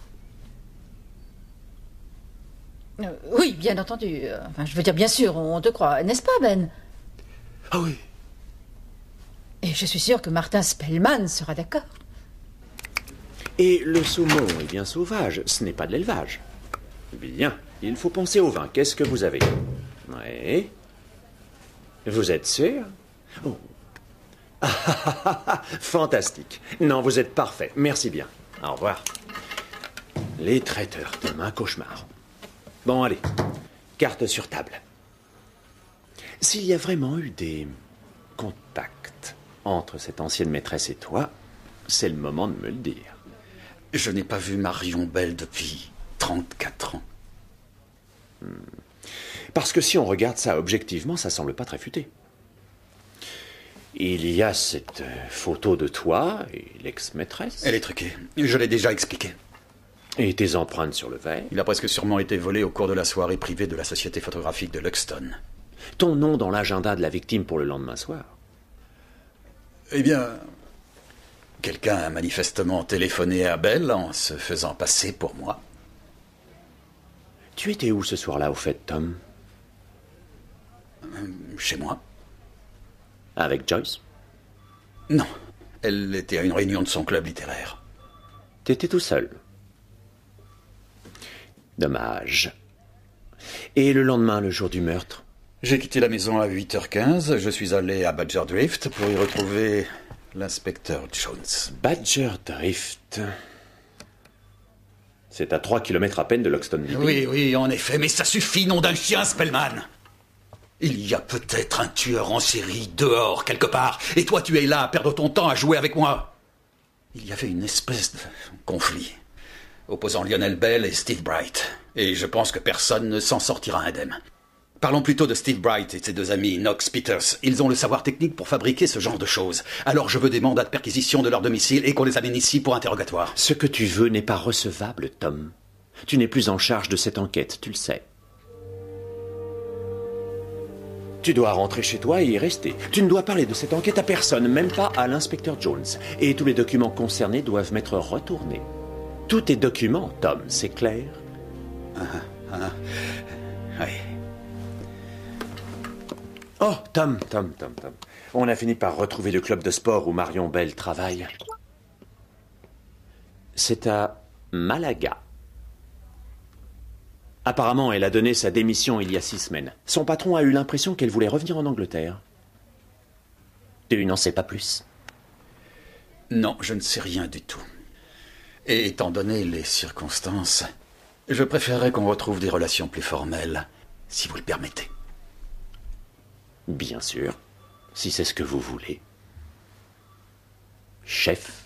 Oui, bien entendu. Enfin, je veux dire, bien sûr, on te croit, n'est-ce pas, Ben? Ah oui. Et je suis sûr que Martin Spellman sera d'accord. Et le saumon est bien sauvage, ce n'est pas de l'élevage. Bien, il faut penser au vin. Qu'est-ce que vous avez? Oui. Vous êtes sûr? Oh. Fantastique. Non, vous êtes parfait. Merci bien. Au revoir. Les traiteurs, Tom, un cauchemar. Bon, allez. Carte sur table. S'il y a vraiment eu des contacts entre cette ancienne maîtresse et toi, c'est le moment de me le dire. Je n'ai pas vu Marion Bell depuis 34 ans. Parce que si on regarde ça objectivement, ça semble pas très futé. Il y a cette photo de toi et l'ex-maîtresse. Elle est truquée. Je l'ai déjà expliqué. Et tes empreintes sur le verre. Il a presque sûrement été volé au cours de la soirée privée de la société photographique de Luxton. Ton nom dans l'agenda de la victime pour le lendemain soir. Eh bien, quelqu'un a manifestement téléphoné à Bell en se faisant passer pour moi. Tu étais où ce soir-là, au fait, Tom? Chez moi. Avec Joyce? Non. Elle était à une réunion de son club littéraire. T'étais tout seul. Dommage. Et le lendemain, le jour du meurtre? J'ai quitté la maison à 8h15. Je suis allé à Badger Drift pour y retrouver l'inspecteur Jones. Badger Drift. C'est à 3 kilomètres à peine de Loxton. Oui, en effet, mais ça suffit, nom d'un chien, Spellman. Il y a peut-être un tueur en série dehors, quelque part, et toi tu es là à perdre ton temps à jouer avec moi. Il y avait une espèce de conflit opposant Lionel Bell et Steve Bright, et je pense que personne ne s'en sortira indemne. Parlons plutôt de Steve Bright et de ses 2 amis, Knox Peters. Ils ont le savoir technique pour fabriquer ce genre de choses. Alors je veux des mandats de perquisition de leur domicile et qu'on les amène ici pour interrogatoire. Ce que tu veux n'est pas recevable, Tom. Tu n'es plus en charge de cette enquête, tu le sais. Tu dois rentrer chez toi et y rester. Tu ne dois parler de cette enquête à personne, même pas à l'inspecteur Jones. Et tous les documents concernés doivent m'être retournés. Tous tes documents, Tom, c'est clair? Oui. Oh, Tom. On a fini par retrouver le club de sport où Marion Bell travaille. C'est à Malaga. Apparemment, elle a donné sa démission il y a 6 semaines. Son patron a eu l'impression qu'elle voulait revenir en Angleterre. Tu n'en sais pas plus? Non, je ne sais rien du tout. Et étant donné les circonstances, je préférerais qu'on retrouve des relations plus formelles, si vous le permettez. Bien sûr, si c'est ce que vous voulez. Chef.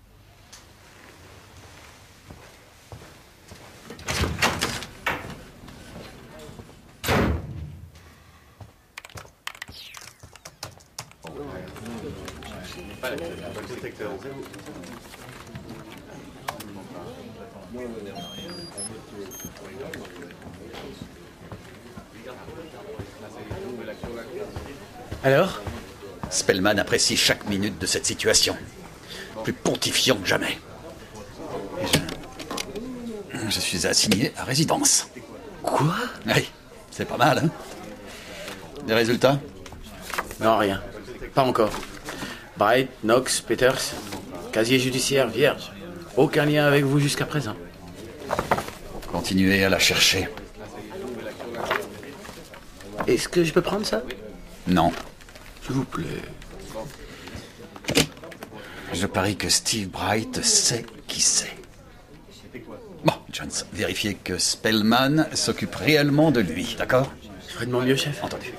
Alors? Spellman apprécie chaque minute de cette situation. Plus pontifiant que jamais. Je suis assigné à résidence. Quoi? Oui, c'est pas mal, hein? Des résultats? Non, rien. Pas encore. Bright, Knox, Peters, casier judiciaire vierge. Aucun lien avec vous jusqu'à présent. Continuez à la chercher. Est-ce que je peux prendre ça? Non. S'il vous plaît. Je parie que Steve Bright sait qui c'est. Bon, Jones, vérifiez que Spellman s'occupe réellement de lui, d'accord? Je ferai de mon mieux, chef. Entendu.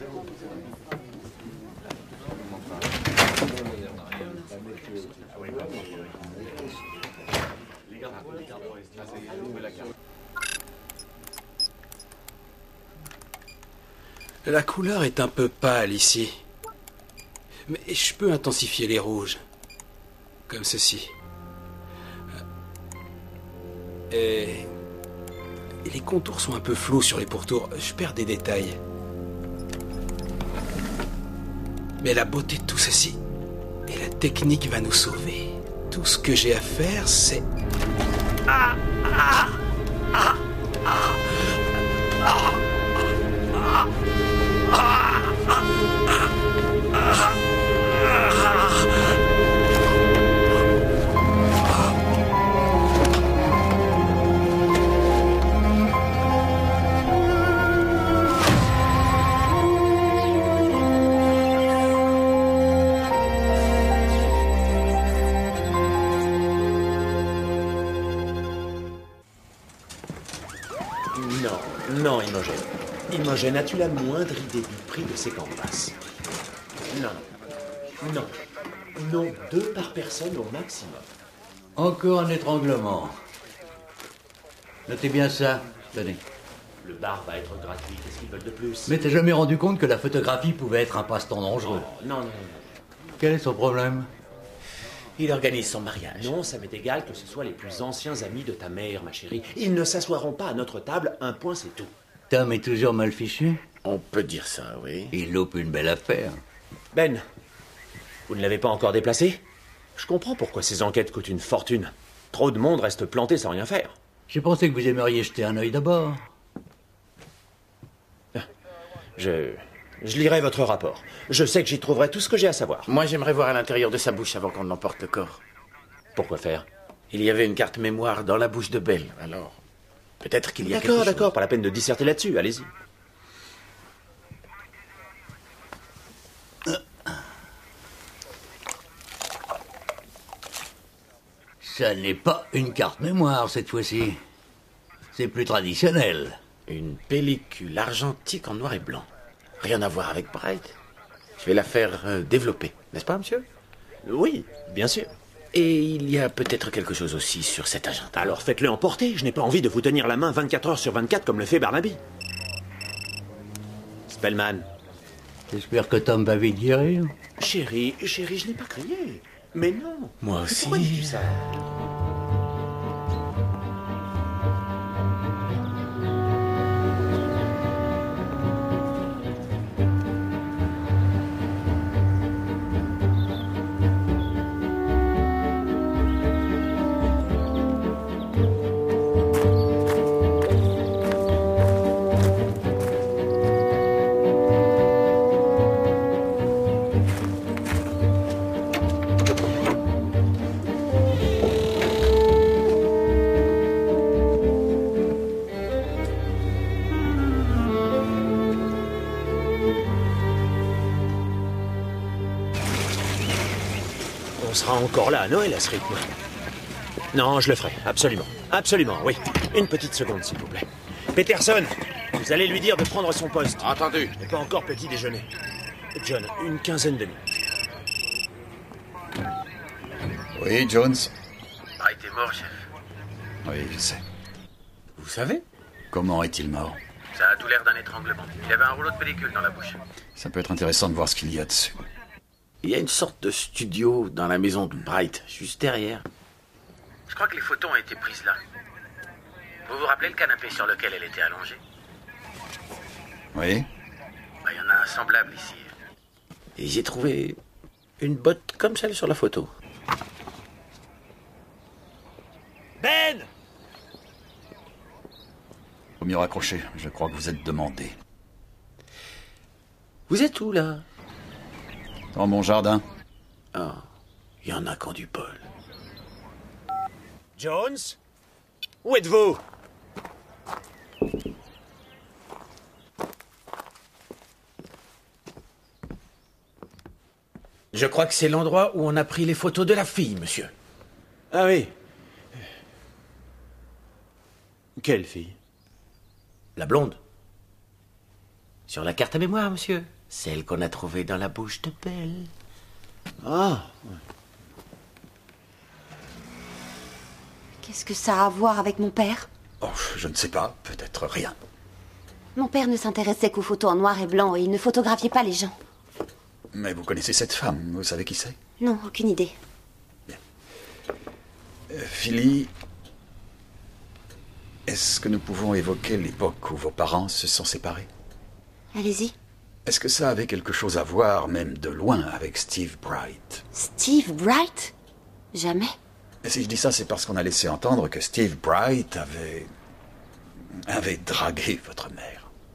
La couleur est un peu pâle ici. Mais je peux intensifier les rouges. Comme ceci. Et les contours sont un peu flous sur les pourtours. Je perds des détails. Mais la beauté de tout ceci et la technique va nous sauver. Tout ce que j'ai à faire, c'est... Non, Imogen. Imogen, as-tu la moindre idée du prix de ces canvas? Non, 2 par personne au maximum. Encore un étranglement. Notez bien ça. Tenez. Le bar va être gratuit, qu'est-ce qu'ils veulent de plus? Mais t'es jamais rendu compte que la photographie pouvait être un passe-temps dangereux? Non. Quel est son problème? Il organise son mariage. Non, ça m'est égal que ce soit les plus anciens amis de ta mère, ma chérie. Ils ne s'assoiront pas à notre table, un point c'est tout. Tom est toujours mal fichu? On peut dire ça, oui. Il loupe une belle affaire. Ben, vous ne l'avez pas encore déplacé? Je comprends pourquoi ces enquêtes coûtent une fortune. Trop de monde reste planté sans rien faire. J'ai pensé que vous aimeriez jeter un œil d'abord. Je lirai votre rapport. Je sais que j'y trouverai tout ce que j'ai à savoir. Moi, j'aimerais voir à l'intérieur de sa bouche avant qu'on n'emporte le corps. Pourquoi faire? Il y avait une carte mémoire dans la bouche de Belle, alors... Peut-être qu'il y a quelque chose. D'accord, pas la peine de disserter là-dessus, allez-y. Ça n'est pas une carte mémoire, cette fois-ci. C'est plus traditionnel. Une pellicule argentique en noir et blanc. Rien à voir avec Bright. Je vais la faire développer, n'est-ce pas, monsieur? Oui, bien sûr. Et il y a peut-être quelque chose aussi sur cet agenda. Alors faites-le emporter, je n'ai pas envie de vous tenir la main 24 heures sur 24 comme le fait Barnaby. Spellman. J'espère que Tom va vite guérir. Chérie, je n'ai pas crié. Mais non. Moi aussi. Pourquoi dis-tu ça? sera encore là à Noël à ce rythme. Non, je le ferai, absolument. Absolument, oui. Une petite seconde, s'il vous plaît. Peterson, vous allez lui dire de prendre son poste. Entendu. Je n'ai pas encore petit déjeuner. John, une quinzaine de minutes. Oui, Jones? Bright est mort, chef. Oui, je sais. Vous savez? Comment est-il mort? Ça a tout l'air d'un étranglement. Il avait un rouleau de pellicule dans la bouche. Ça peut être intéressant de voir ce qu'il y a dessus. Il y a une sorte de studio dans la maison de Bright, juste derrière. Je crois que les photos ont été prises là. Vous vous rappelez le canapé sur lequel elle était allongée? Oui? Il y en a un semblable ici. Et j'ai trouvé une botte comme celle sur la photo. Ben! Faut mieux raccrocher. Je crois que vous êtes demandé. Vous êtes où, là? Dans mon jardin. Ah, il y en a qui ont du bol. Jones? Où êtes-vous? Je crois que c'est l'endroit où on a pris les photos de la fille, monsieur. Ah oui. Quelle fille? La blonde. Sur la carte à mémoire, monsieur. Celle qu'on a trouvée dans la bouche de Belle. Ah. Qu'est-ce que ça a à voir avec mon père? Oh, je ne sais pas. Peut-être rien. Mon père ne s'intéressait qu'aux photos en noir et blanc et il ne photographiait pas les gens. Mais vous connaissez cette femme, vous savez qui c'est? Non, aucune idée. Philly, est-ce que nous pouvons évoquer l'époque où vos parents se sont séparés? Allez-y. Est-ce que ça avait quelque chose à voir, même de loin, avec Steve Bright? Steve Bright? Jamais. Et si je dis ça, c'est parce qu'on a laissé entendre que Steve Bright avait dragué votre mère.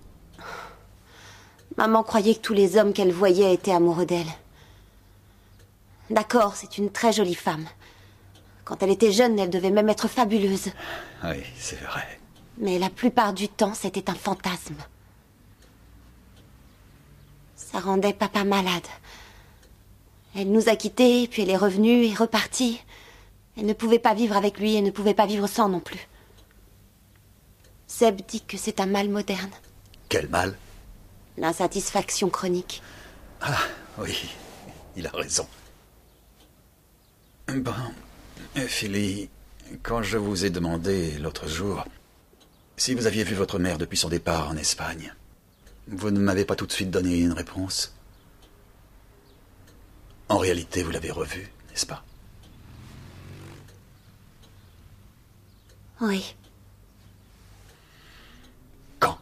Maman croyait que tous les hommes qu'elle voyait étaient amoureux d'elle. D'accord, c'est une très jolie femme. Quand elle était jeune, elle devait même être fabuleuse. Oui, c'est vrai. Mais la plupart du temps, c'était un fantasme. Ça rendait papa malade. Elle nous a quittés, puis elle est revenue et repartie. Elle ne pouvait pas vivre avec lui et ne pouvait pas vivre sans non plus. Seb dit que c'est un mal moderne. Quel mal? L'insatisfaction chronique. Ah, oui, il a raison. Bon, Philly, quand je vous ai demandé l'autre jour si vous aviez vu votre mère depuis son départ en Espagne, vous ne m'avez pas tout de suite donné une réponse. En réalité, vous l'avez revue, n'est-ce pas? Oui. Quand?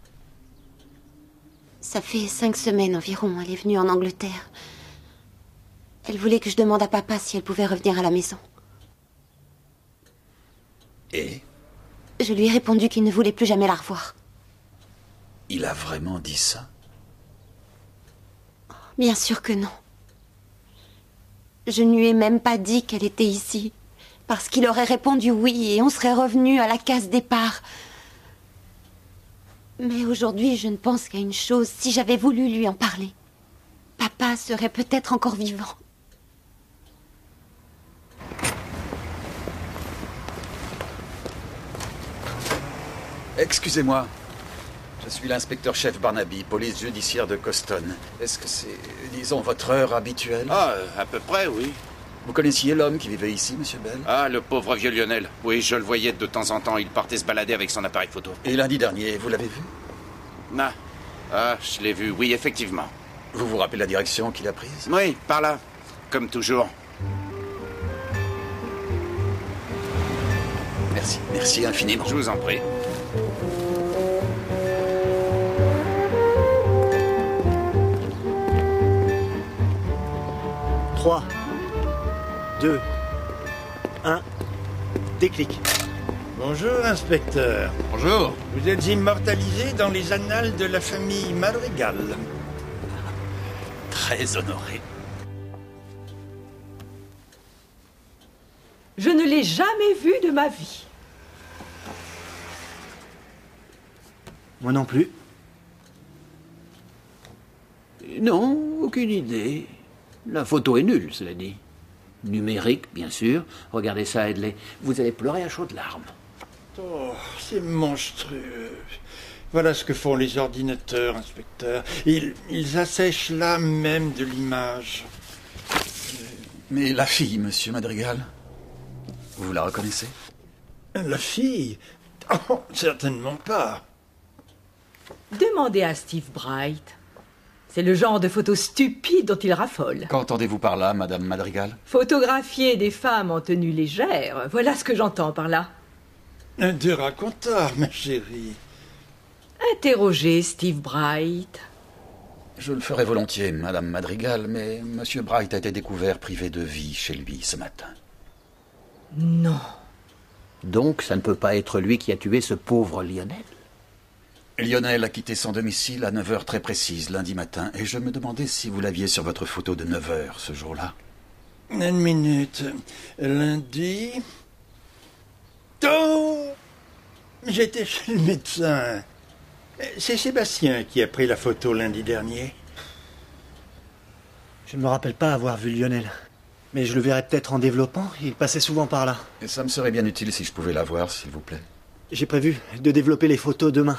Ça fait 5 semaines environ. Elle est venue en Angleterre. Elle voulait que je demande à papa si elle pouvait revenir à la maison. Et? Je lui ai répondu qu'il ne voulait plus jamais la revoir. Il a vraiment dit ça? Bien sûr que non. Je ne lui ai même pas dit qu'elle était ici. Parce qu'il aurait répondu oui et on serait revenu à la case départ. Mais aujourd'hui, je ne pense qu'à une chose. Si j'avais voulu lui en parler, papa serait peut-être encore vivant. Excusez-moi. Je suis l'inspecteur-chef Barnaby, police judiciaire de Coston. Est-ce que c'est, disons, votre heure habituelle? Ah, à peu près, oui. Vous connaissiez l'homme qui vivait ici, monsieur Bell? Ah, le pauvre vieux Lionel. Oui, je le voyais de temps en temps. Il partait se balader avec son appareil photo. Et lundi dernier, vous l'avez vu? Ah, je l'ai vu, oui, effectivement. Vous vous rappelez la direction qu'il a prise? Oui, par là. Comme toujours. Merci infiniment. Je vous en prie. Trois, 2, 1, déclic. Bonjour, inspecteur. Bonjour. Vous êtes immortalisé dans les annales de la famille Madrigal. Très honoré. Je ne l'ai jamais vu de ma vie. Moi non plus. Non, aucune idée. La photo est nulle, cela dit. Numérique, bien sûr. Regardez ça, Hedley. Vous allez pleurer à chaudes larmes. Oh, c'est monstrueux. Voilà ce que font les ordinateurs, inspecteur. Ils assèchent l'âme même de l'image. Mais la fille, monsieur Madrigal, vous la reconnaissez? La fille? Oh, certainement pas. Demandez à Steve Bright. C'est le genre de photos stupides dont il raffole. Qu'entendez-vous par là, madame Madrigal? Photographier des femmes en tenue légère, voilà ce que j'entends par là. De racontard, ma chérie. Interrogez Steve Bright. Je le ferai volontiers, madame Madrigal, mais monsieur Bright a été découvert privé de vie chez lui ce matin. Non. Donc, ça ne peut pas être lui qui a tué ce pauvre Lionel? Lionel a quitté son domicile à 9h très précise, lundi matin, et je me demandais si vous l'aviez sur votre photo de 9h ce jour-là. Une minute. Lundi... Oh! J'étais chez le médecin. C'est Sébastien qui a pris la photo lundi dernier. Je ne me rappelle pas avoir vu Lionel. Mais je le verrai peut-être en développant, il passait souvent par là. Et ça me serait bien utile si je pouvais la voir, s'il vous plaît. J'ai prévu de développer les photos demain.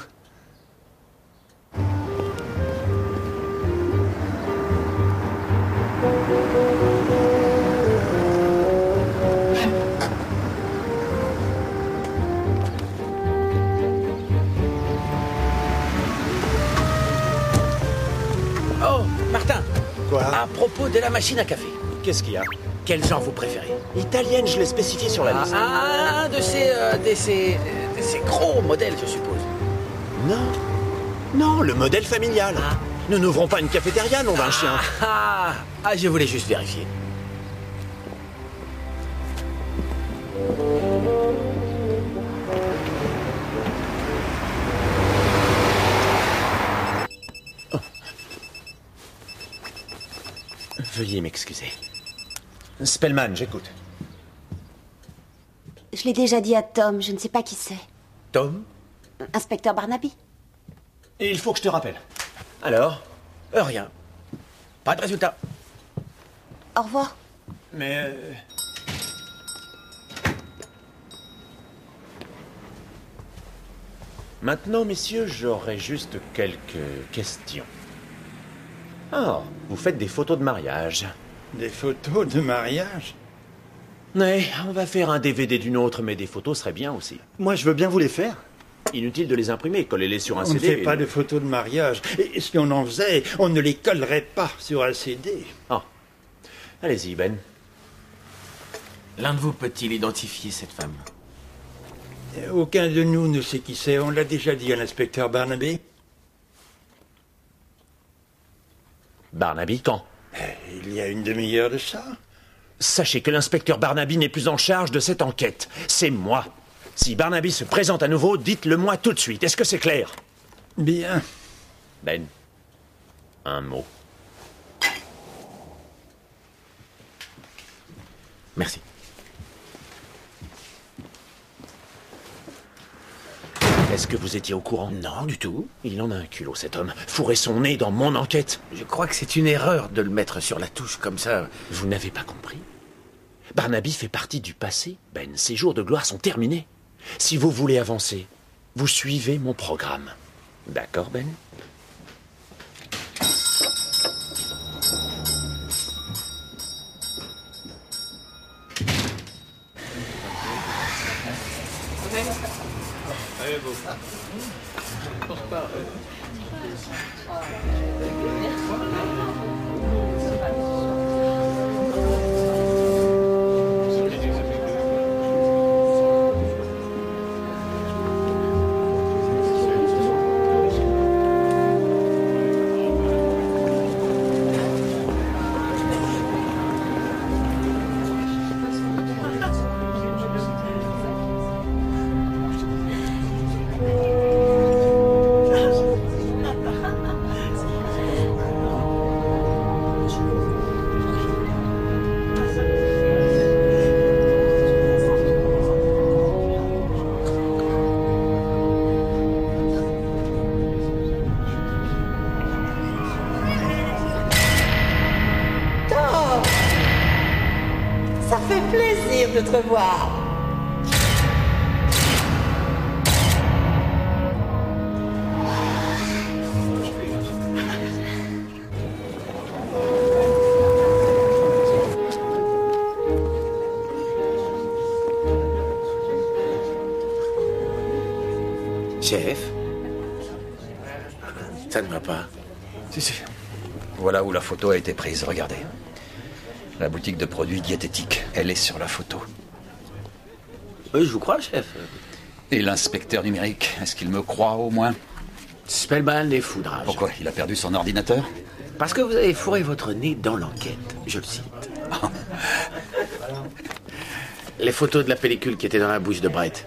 Oh, Martin. Quoi? À propos de la machine à café. Qu'est-ce qu'il y a? Quel genre vous préférez? Italienne, je l'ai spécifié sur la liste. Un de ces gros modèles, je suppose. Non, le modèle familial. Nous n'ouvrons pas une cafétéria, nom d'un chien. Je voulais juste vérifier. Veuillez m'excuser. Spellman, j'écoute. Je l'ai déjà dit à Tom, je ne sais pas qui c'est. Tom? Inspecteur Barnaby. Il faut que je te rappelle. Alors? Rien. Pas de résultat. Au revoir. Mais... Maintenant, messieurs, j'aurais juste quelques questions. Oh, vous faites des photos de mariage. Des photos de mariage? Ouais, on va faire un DVD d'une autre, mais des photos seraient bien aussi. Moi, je veux bien vous les faire. Inutile de les imprimer, collez-les sur un On CD. ne fait pas de photos de mariage. Et si on en faisait, on ne les collerait pas sur un CD. Ah. Allez-y, Ben. L'un de vous peut-il identifier cette femme? Aucun de nous ne sait qui c'est. On l'a déjà dit à l'inspecteur Barnaby. Barnaby, quand? Il y a une demi-heure de ça. Sachez que l'inspecteur Barnaby n'est plus en charge de cette enquête. C'est moi. Si Barnaby se présente à nouveau, dites-le-moi tout de suite. Est-ce que c'est clair? Bien. Ben, un mot. Merci. Est-ce que vous étiez au courant? Non, du tout. Il en a un culot, cet homme. Fourrer son nez dans mon enquête. Je crois que c'est une erreur de le mettre sur la touche comme ça. Vous n'avez pas compris? Barnaby fait partie du passé. Ben, ses jours de gloire sont terminés. Si vous voulez avancer, vous suivez mon programme. D'accord, Ben? de te revoir. Chef, ça ne va pas. Si. Voilà où la photo a été prise, regardez. La boutique de produits diététiques, elle est sur la photo. Oui, je vous crois, chef. Et l'inspecteur numérique, est-ce qu'il me croit au moins? Spellman est foudrage. Pourquoi? Il a perdu son ordinateur? Parce que vous avez fourré votre nez dans l'enquête, je le cite. Les photos de la pellicule qui était dans la bouche de Bright.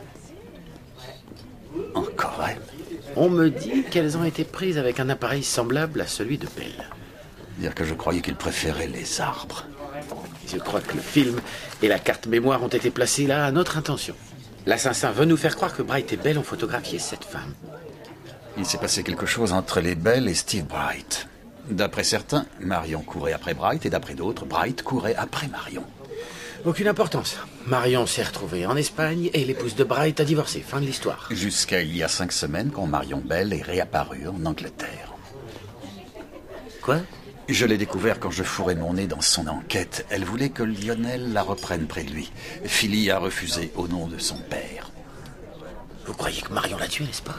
Encore elle? On me dit qu'elles ont été prises avec un appareil semblable à celui de Bell. Dire que je croyais qu'il préférait les arbres. Je crois que le film et la carte mémoire ont été placés là à notre intention. L'assassin veut nous faire croire que Bright et Bell ont photographié cette femme. Il s'est passé quelque chose entre les Bell et Steve Bright. D'après certains, Marion courait après Bright et d'après d'autres, Bright courait après Marion. Aucune importance. Marion s'est retrouvée en Espagne et l'épouse de Bright a divorcé. Fin de l'histoire. Jusqu'à il y a 5 semaines quand Marion Bell est réapparue en Angleterre. Quoi? Je l'ai découvert quand je fourrais mon nez dans son enquête. Elle voulait que Lionel la reprenne près de lui. Philly a refusé au nom de son père. Vous croyez que Marion l'a tué, n'est-ce pas?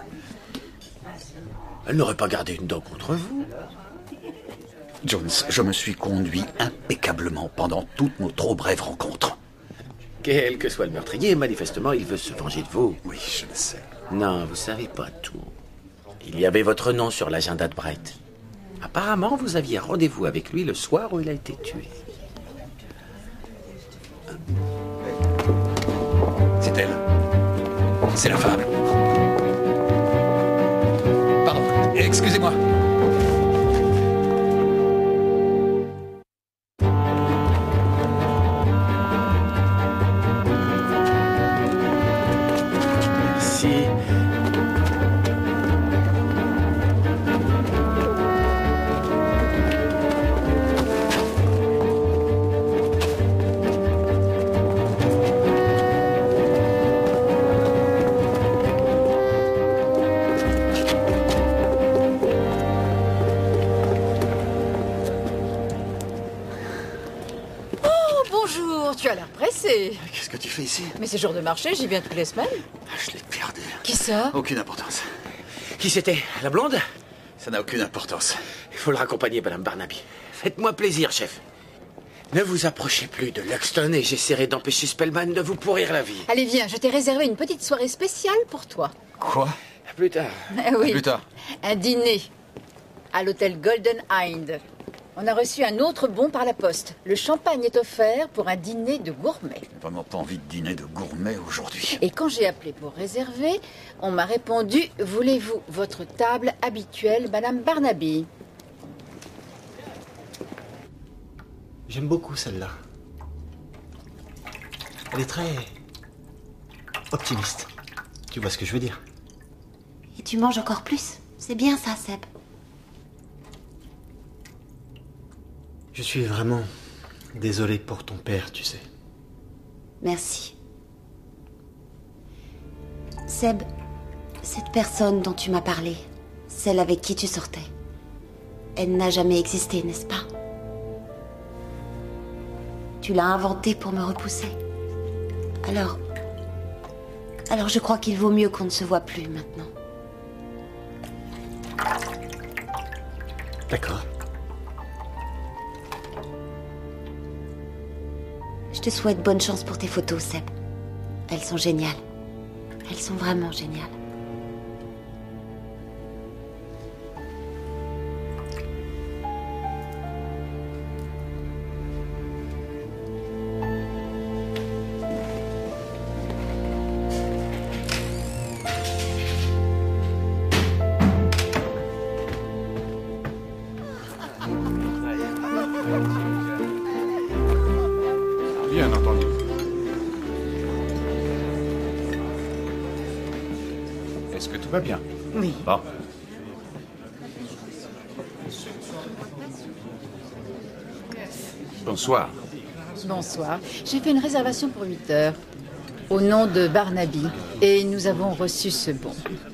Elle n'aurait pas gardé une dent contre vous. Jones, je me suis conduit impeccablement pendant toutes nos trop brèves rencontres. Quel que soit le meurtrier, manifestement, il veut se venger de vous. Oui, je le sais. Non, vous savez pas tout. Il y avait votre nom sur l'agenda de Bright. Apparemment, vous aviez rendez-vous avec lui le soir où il a été tué. C'est elle. C'est la femme. Pardon, excusez-moi. Merci. Tu as l'air pressé. Qu'est-ce que tu fais ici? Mais c'est jour de marché, j'y viens toutes les semaines. Je l'ai perdu. Qui ça? Aucune importance. Qui c'était? La blonde? Ça n'a aucune importance. Il faut le raccompagner, Madame Barnaby. Faites-moi plaisir, chef. Ne vous approchez plus de Luxton et j'essaierai d'empêcher Spellman de vous pourrir la vie. Allez, viens, je t'ai réservé une petite soirée spéciale pour toi. Quoi? Plus tard. Oui. Plus tard. Un dîner à l'hôtel Golden Hind. On a reçu un autre bon par la poste. Le champagne est offert pour un dîner de gourmet. J'ai vraiment pas envie de dîner de gourmet aujourd'hui. Et quand j'ai appelé pour réserver, on m'a répondu « Voulez-vous votre table habituelle, Madame Barnaby ?» J'aime beaucoup celle-là. Elle est très optimiste. Tu vois ce que je veux dire? Et tu manges encore plus. C'est bien ça, Seb. Je suis vraiment désolé pour ton père, tu sais. Merci. Seb, cette personne dont tu m'as parlé, celle avec qui tu sortais, elle n'a jamais existé, n'est-ce pas? Tu l'as inventée pour me repousser. Alors je crois qu'il vaut mieux qu'on ne se voit plus maintenant. D'accord. Je te souhaite bonne chance pour tes photos, Seb. Elles sont géniales. Elles sont vraiment géniales. Bien entendu. Est-ce que tout va bien? Oui. Bon. Bonsoir. Bonsoir. J'ai fait une réservation pour 8 heures. Au nom de Barnaby. Et nous avons reçu ce bon.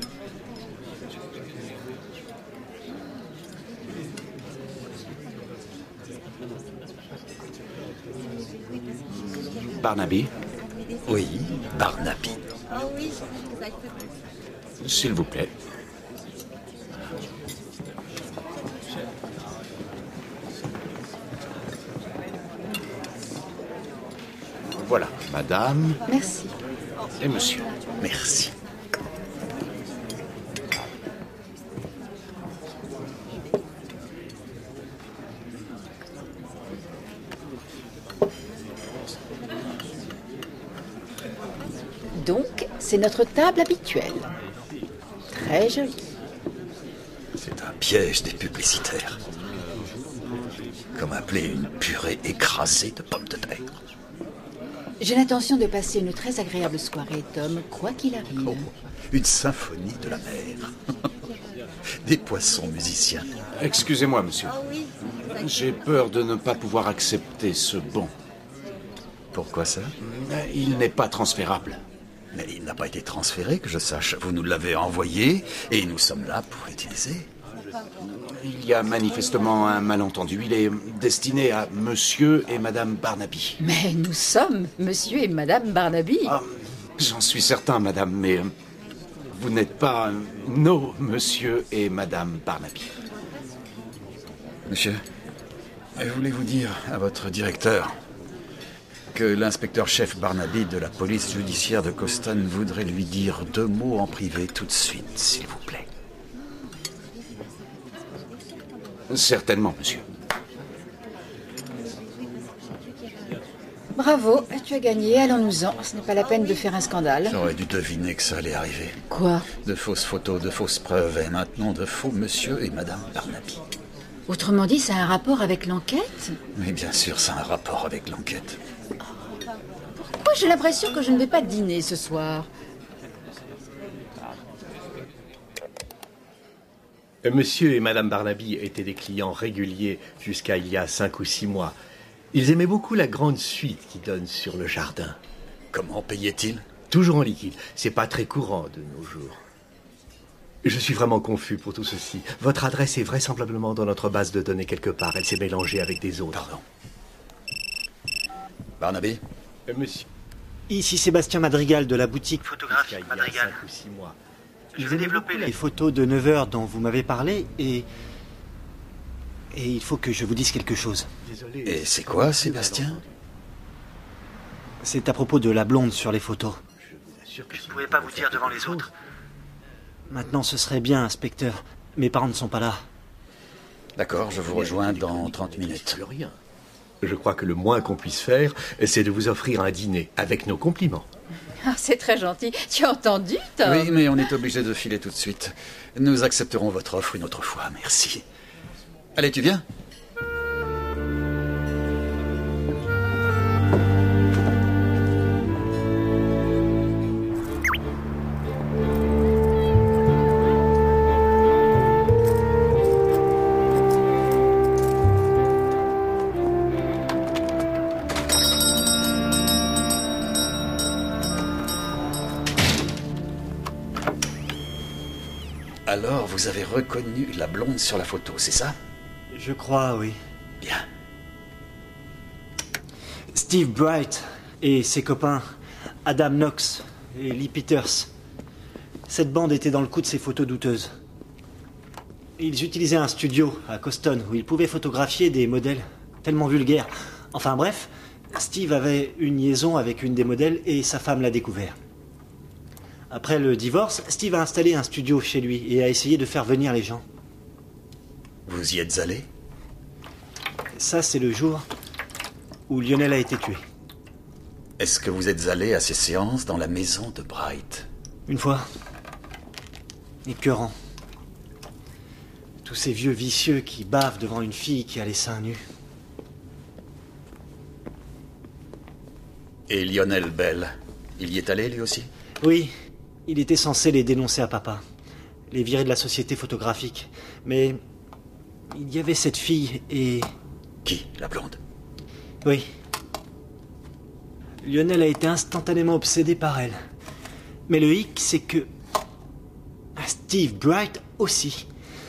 Barnaby? Oui, Barnaby. S'il vous plaît. Voilà, madame. Merci. Et monsieur. Merci. Donc, c'est notre table habituelle. Très jolie. C'est un piège des publicitaires. Comme appeler une purée écrasée de pommes de terre. J'ai l'intention de passer une très agréable soirée, Tom, quoi qu'il arrive. Oh, une symphonie de la mer. Des poissons musiciens. Excusez-moi, monsieur. J'ai peur de ne pas pouvoir accepter ce bon. Pourquoi ça? Il n'est pas transférable. Mais il n'a pas été transféré, que je sache. Vous nous l'avez envoyé, et nous sommes là pour l'utiliser. Il y a manifestement un malentendu. Il est destiné à monsieur et madame Barnaby. Mais nous sommes monsieur et madame Barnaby. Ah, j'en suis certain, madame, mais vous n'êtes pas nos monsieur et madame Barnaby. Monsieur, voulez-vous dire à votre directeur que l'inspecteur-chef Barnaby de la police judiciaire de Coston voudrait lui dire 2 mots en privé tout de suite, s'il vous plaît? Certainement, monsieur. Bravo, tu as gagné, allons-nous-en. Ce n'est pas la peine de faire un scandale. J'aurais dû deviner que ça allait arriver. Quoi? De fausses photos, de fausses preuves, et maintenant de faux monsieur et madame Barnaby. Autrement dit, ça a un rapport avec l'enquête? Oui, bien sûr, ça a un rapport avec l'enquête. Pourquoi j'ai l'impression que je ne vais pas dîner ce soir? Monsieur et madame Barnaby étaient des clients réguliers jusqu'à il y a 5 ou 6 mois. Ils aimaient beaucoup la grande suite qui donne sur le jardin. Comment payaient-ils? Toujours en liquide. C'est pas très courant de nos jours. Je suis vraiment confus pour tout ceci. Votre adresse est vraisemblablement dans notre base de données quelque part. Elle s'est mélangée avec des autres. Pardon. Barnaby? Monsieur. Ici Sébastien Madrigal de la boutique Photographie Madrigal. Je vais développer les photos de 9 heures dont vous m'avez parlé et il faut que je vous dise quelque chose. Et c'est quoi, Sébastien? C'est à propos de la blonde sur les photos. Je ne pouvais pas vous dire devant les autres. Maintenant, ce serait bien, inspecteur. Mes parents ne sont pas là. D'accord, je vous rejoins dans 30 minutes. Je crois que le moins qu'on puisse faire, c'est de vous offrir un dîner, avec nos compliments. Ah, c'est très gentil. Tu as entendu, Tom? Oui, mais on est obligé de filer tout de suite. Nous accepterons votre offre une autre fois, merci. Allez, tu viens? Alors, vous avez reconnu la blonde sur la photo, c'est ça? Je crois, oui. Bien. Steve Bright et ses copains, Adam Knox et Lee Peters. Cette bande était dans le coup de ces photos douteuses. Ils utilisaient un studio à Coston où ils pouvaient photographier des modèles tellement vulgaires. Enfin bref, Steve avait une liaison avec une des modèles et sa femme l'a découvert. Après le divorce, Steve a installé un studio chez lui et a essayé de faire venir les gens. Vous y êtes allé? Ça, c'est le jour où Lionel a été tué. Est-ce que vous êtes allé à ces séances dans la maison de Bright? Une fois. Écœurant. Tous ces vieux vicieux qui bavent devant une fille qui a les seins nus. Et Lionel Bell, il y est allé lui aussi? Oui, il était censé les dénoncer à papa. Les virer de la société photographique. Mais il y avait cette fille et... Qui? La blonde? Oui. Lionel a été instantanément obsédé par elle. Mais le hic, c'est que... Steve Bright aussi.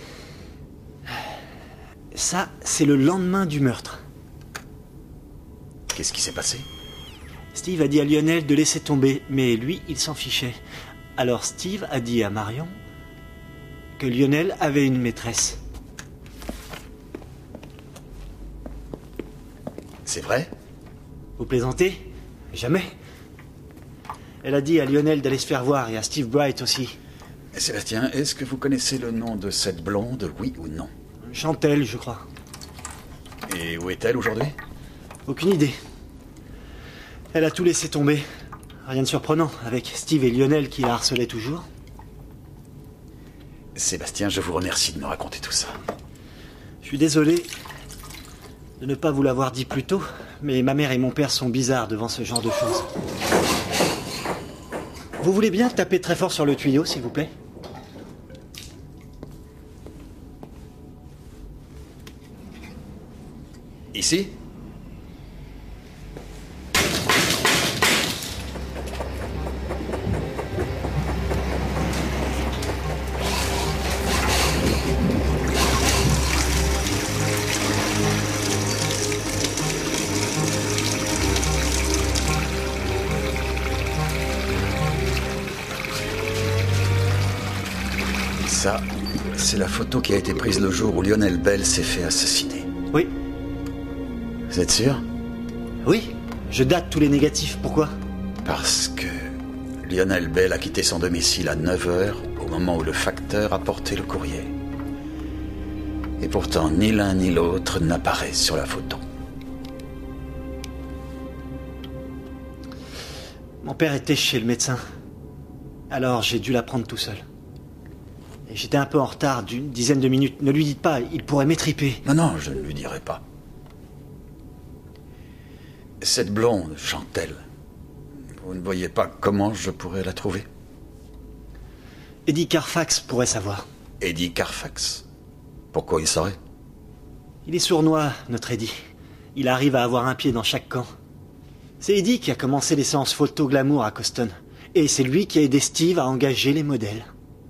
Ça, c'est le lendemain du meurtre. Qu'est-ce qui s'est passé? Steve a dit à Lionel de laisser tomber, mais lui, il s'en fichait. Alors Steve a dit à Marion que Lionel avait une maîtresse. C'est vrai? Vous plaisantez? Jamais. Elle a dit à Lionel d'aller se faire voir et à Steve Bright aussi. Sébastien, est-ce que vous connaissez le nom de cette blonde, oui ou non? Chantelle, je crois. Et où est-elle aujourd'hui? Aucune idée. Elle a tout laissé tomber. Rien de surprenant, avec Steve et Lionel qui la harcelaient toujours. Sébastien, je vous remercie de me raconter tout ça. Je suis désolé de ne pas vous l'avoir dit plus tôt, mais ma mère et mon père sont bizarres devant ce genre de choses. Vous voulez bien taper très fort sur le tuyau, s'il vous plaît? Ici? Ça, c'est la photo qui a été prise le jour où Lionel Bell s'est fait assassiner. Oui. Vous êtes sûr? Oui, je date tous les négatifs. Pourquoi? Parce que Lionel Bell a quitté son domicile à 9h au moment où le facteur a porté le courrier. Et pourtant, ni l'un ni l'autre n'apparaît sur la photo. Mon père était chez le médecin. Alors j'ai dû la prendre tout seul. Et j'étais un peu en retard d'une dizaine de minutes. Ne lui dites pas, il pourrait m'étriper. Non, je ne lui dirai pas. Cette blonde, Chantelle, vous ne voyez pas comment je pourrais la trouver? Eddie Carfax pourrait savoir. Eddie Carfax? Pourquoi il saurait? Il est sournois, notre Eddie. Il arrive à avoir un pied dans chaque camp. C'est Eddie qui a commencé les séances photo glamour à Coston. Et c'est lui qui a aidé Steve à engager les modèles.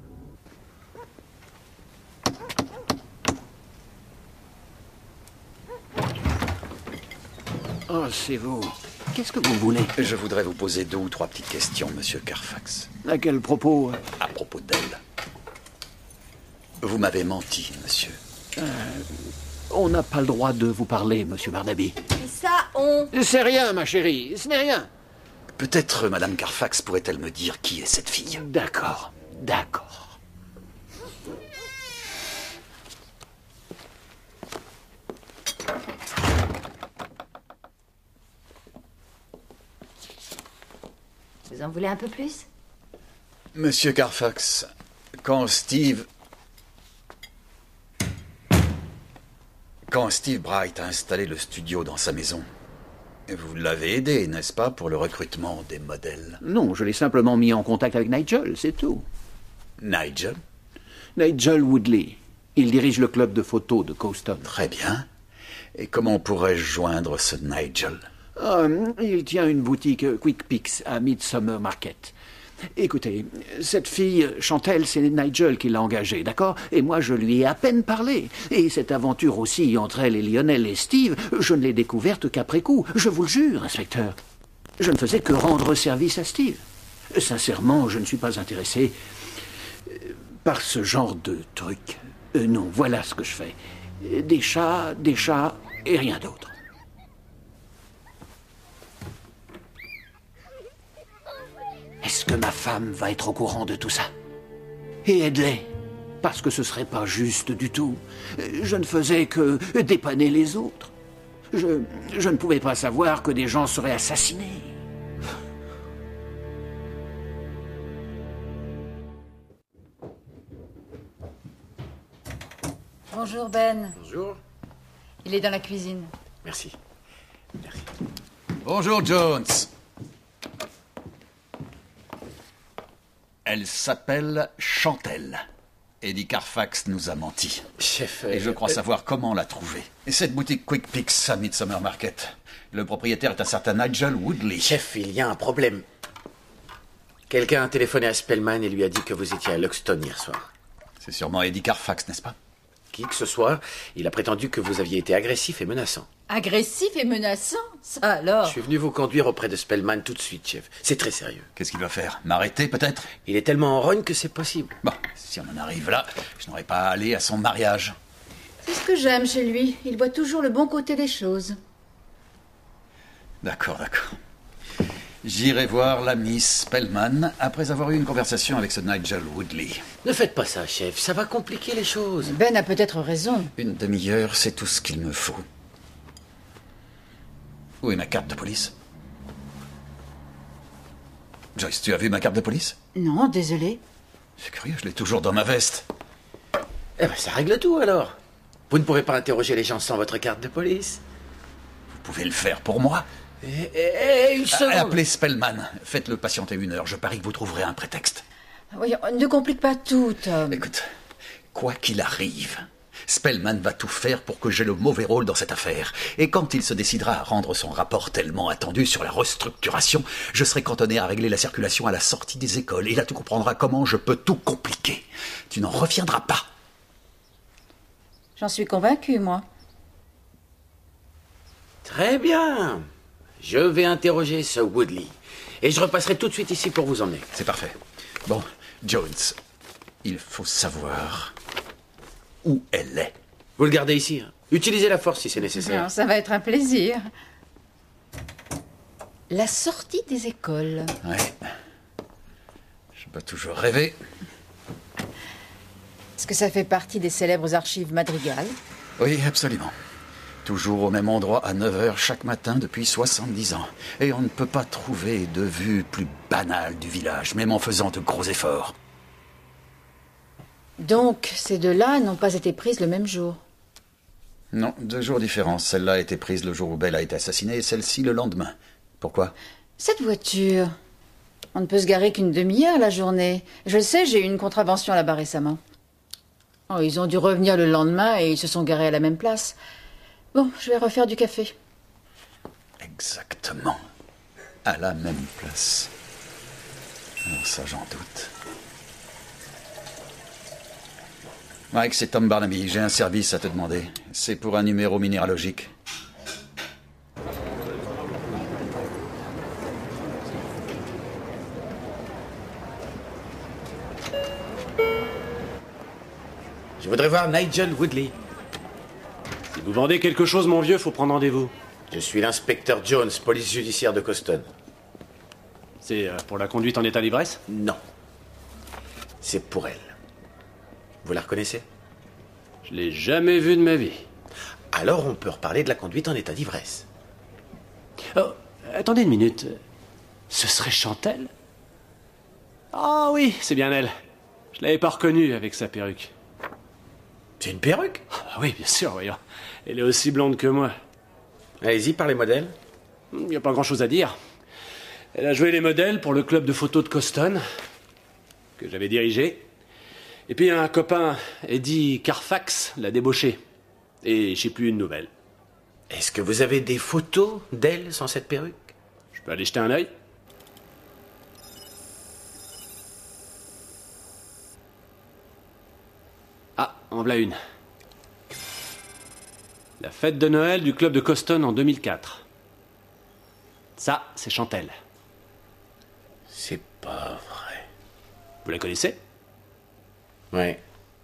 Oh, c'est vous. Qu'est-ce que vous voulez? Je voudrais vous poser 2 ou 3 petites questions, monsieur Carfax. À quel propos? À propos d'elle. Vous m'avez menti, monsieur. On n'a pas le droit de vous parler, monsieur Barnaby. Et ça, on... C'est rien, ma chérie, ce n'est rien. Peut-être madame Carfax pourrait-elle me dire qui est cette fille? D'accord, d'accord. Vous en voulez un peu plus? Monsieur Carfax, quand Steve Bright a installé le studio dans sa maison, vous l'avez aidé, n'est-ce pas, pour le recrutement des modèles? Non, je l'ai simplement mis en contact avec Nigel, c'est tout. Nigel? Nigel Woodley. Il dirige le club de photos de Coston. Très bien. Et comment pourrais-je joindre ce Nigel? Il tient une boutique Quick Picks à Midsummer Market. Écoutez, cette fille, Chantelle, c'est Nigel qui l'a engagée, d'accord? Et moi, je lui ai à peine parlé. Et cette aventure aussi entre elle et Lionel et Steve, je ne l'ai découverte qu'après coup. Je vous le jure, inspecteur. Je ne faisais que rendre service à Steve. Sincèrement, je ne suis pas intéressé par ce genre de truc. Non, voilà ce que je fais. Des chats et rien d'autre. Est-ce que ma femme va être au courant de tout ça? Et aide-les, parce que ce serait pas juste du tout. Je ne faisais que dépanner les autres. Je ne pouvais pas savoir que des gens seraient assassinés. Bonjour Ben. Bonjour. Il est dans la cuisine. Merci. Bonjour, Jones. Elle s'appelle Chantelle. Eddie Carfax nous a menti. Chef... Et je crois savoir comment la trouver. Et cette boutique Quick Picks à Midsummer Market. Le propriétaire est un certain Nigel Woodley. Chef, il y a un problème. Quelqu'un a téléphoné à Spellman et lui a dit que vous étiez à Luxton hier soir. C'est sûrement Eddie Carfax, n'est-ce pas? Qui que ce soit, il a prétendu que vous aviez été agressif et menaçant. Agressif et menaçant? Ça alors? Je suis venu vous conduire auprès de Spellman tout de suite, chef. C'est très sérieux. Qu'est-ce qu'il va faire? M'arrêter, peut-être? Il est tellement en rogne que c'est possible. Bon, si on en arrive là, je n'aurais pas à aller à son mariage. C'est ce que j'aime chez lui. Il voit toujours le bon côté des choses. D'accord. J'irai voir l'ami Spellman après avoir eu une conversation avec ce Nigel Woodley. Ne faites pas ça, chef. Ça va compliquer les choses. Ben a peut-être raison. Une demi-heure, c'est tout ce qu'il me faut. Où est ma carte de police? Joyce, tu as vu ma carte de police? Non, désolé. C'est curieux, je l'ai toujours dans ma veste. Eh ben, ça règle tout, alors. Vous ne pourrez pas interroger les gens sans votre carte de police. Vous pouvez le faire pour moi. Une seconde. Appelez Spellman. Faites-le patienter 1 heure. Je parie que vous trouverez un prétexte. Voyons, ne complique pas tout, Tom. Écoute, quoi qu'il arrive, Spellman va tout faire pour que j'aie le mauvais rôle dans cette affaire. Et quand il se décidera à rendre son rapport tellement attendu sur la restructuration, je serai cantonné à régler la circulation à la sortie des écoles. Et là, tu comprendras comment je peux tout compliquer. Tu n'en reviendras pas. J'en suis convaincu, moi. Très bien. Je vais interroger ce Woodley. Et je repasserai tout de suite ici pour vous emmener. C'est parfait. Bon, Jones, il faut savoir où elle est. Vous le gardez ici. Hein. Utilisez la force si c'est nécessaire. Non, ça va être un plaisir. La sortie des écoles. Ouais. Je peux toujours rêver. Est-ce que ça fait partie des célèbres archives Madrigal? Oui, absolument. Toujours au même endroit à 9h chaque matin depuis 70 ans. Et on ne peut pas trouver de vue plus banale du village, même en faisant de gros efforts. Donc, ces deux-là n'ont pas été prises le même jour? Non, 2 jours différents. Celle-là a été prise le jour où Belle a été assassinée et celle-ci le lendemain. Pourquoi? Cette voiture, on ne peut se garer qu'une demi-heure la journée. Je le sais, j'ai eu une contravention là-bas récemment. Oh, ils ont dû revenir le lendemain et ils se sont garés à la même place. Bon, je vais refaire du café. Exactement. À la même place. Alors ça, j'en doute. Mike, c'est Tom Barnaby. J'ai un service à te demander. C'est pour un numéro minéralogique. Je voudrais voir Nigel Woodley. Si vous vendez quelque chose, mon vieux, faut prendre rendez-vous. Je suis l'inspecteur Jones, police judiciaire de Coston. C'est pour la conduite en état d'ivresse? Non. C'est pour elle. Vous la reconnaissez? Je l'ai jamais vue de ma vie. Alors on peut reparler de la conduite en état d'ivresse. Oh, attendez une minute. Ce serait Chantal? Ah oui, c'est bien elle. Je l'avais pas reconnue avec sa perruque. C'est une perruque? Ah oui, bien sûr, voyons. Elle est aussi blonde que moi. Allez-y, parlez modèle. Il n'y a pas grand-chose à dire. Elle a joué les modèles pour le club de photos de Coston, que j'avais dirigé. Et puis un copain, Eddie Carfax, l'a débauché. Et j'ai plus une nouvelle. Est-ce que vous avez des photos d'elle sans cette perruque? Je peux aller jeter un œil? Ah, en voilà une. La fête de Noël du club de Coston en 2004. Ça, c'est Chantal. C'est pas vrai. Vous la connaissez? Ouais.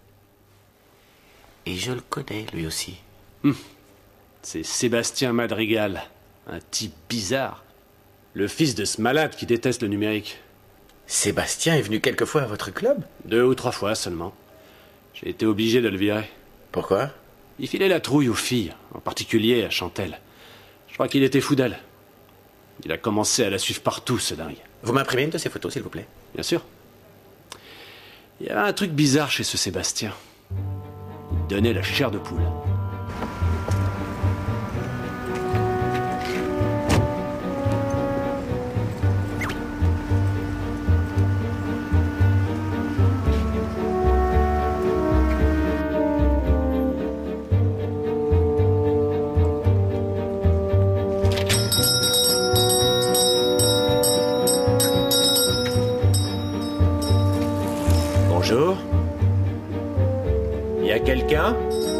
Et je le connais, lui aussi. C'est Sébastien Madrigal. Un type bizarre. Le fils de ce malade qui déteste le numérique. Sébastien est venu quelquefois à votre club? 2 ou 3 fois seulement. J'ai été obligé de le virer. Pourquoi? Il filait la trouille aux filles, en particulier à Chantal. Je crois qu'il était fou d'elle. Il a commencé à la suivre partout, ce dingue. Vous m'imprimez une de ces photos, s'il vous plaît? Bien sûr. Il y avait un truc bizarre chez ce Sébastien. Il donnait la chair de poule. Bonjour. Y a quelqu'un?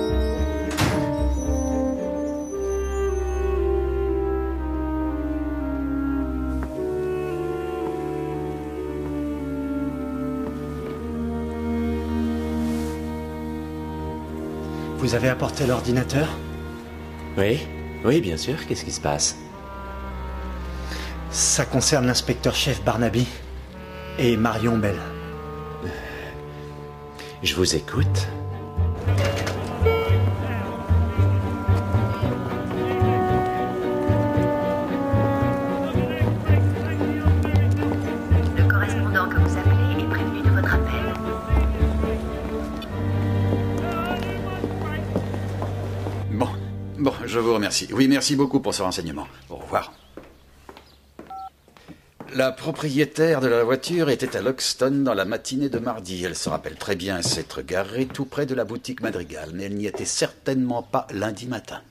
Vous avez apporté l'ordinateur? Oui, oui, bien sûr. Qu'est-ce qui se passe? Ça concerne l'inspecteur-chef Barnaby et Marion Bell. Je vous écoute. Le correspondant que vous appelez est prévenu de votre appel. Bon, je vous remercie. Oui, merci beaucoup pour ce renseignement. Au revoir. La propriétaire de la voiture était à Loxton dans la matinée de mardi. Elle se rappelle très bien s'être garée tout près de la boutique Madrigal, mais elle n'y était certainement pas lundi matin.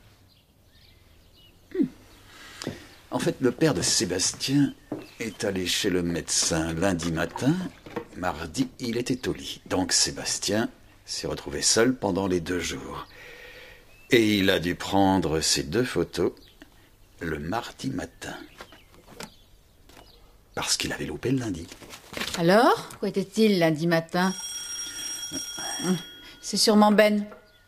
En fait, le père de Sébastien est allé chez le médecin lundi matin. Mardi, il était au lit. Donc Sébastien s'est retrouvé seul pendant les 2 jours. Et il a dû prendre ces 2 photos le mardi matin. Parce qu'il avait loupé le lundi. Alors, où était-il lundi matin? C'est sûrement Ben.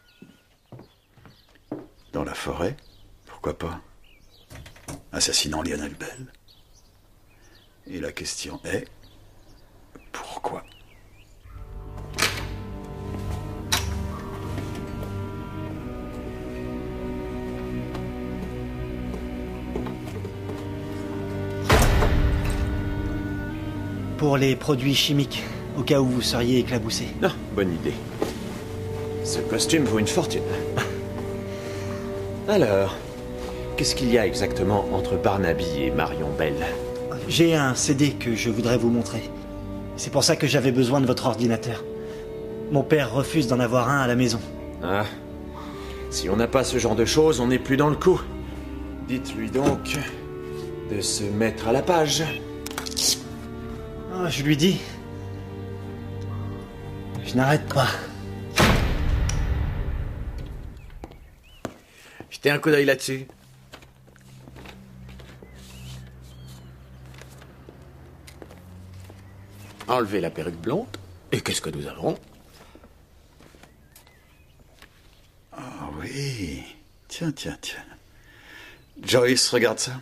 Dans la forêt? Pourquoi pas? Assassinant Lionel Bell. Et la question est... pourquoi? Pour les produits chimiques, au cas où vous seriez éclaboussé. Ah, bonne idée. Ce costume vaut une fortune. Alors, qu'est-ce qu'il y a exactement entre Barnaby et Marion Bell? J'ai un CD que je voudrais vous montrer. C'est pour ça que j'avais besoin de votre ordinateur. Mon père refuse d'en avoir un à la maison. Ah, si on n'a pas ce genre de choses, on n'est plus dans le coup. Dites-lui donc de se mettre à la page. Oh, je lui dis. Je n'arrête pas. Jetez un coup d'œil là-dessus. Enlevez la perruque blonde. Et qu'est-ce que nous avons? Ah oui. Tiens. Joyce, regarde ça.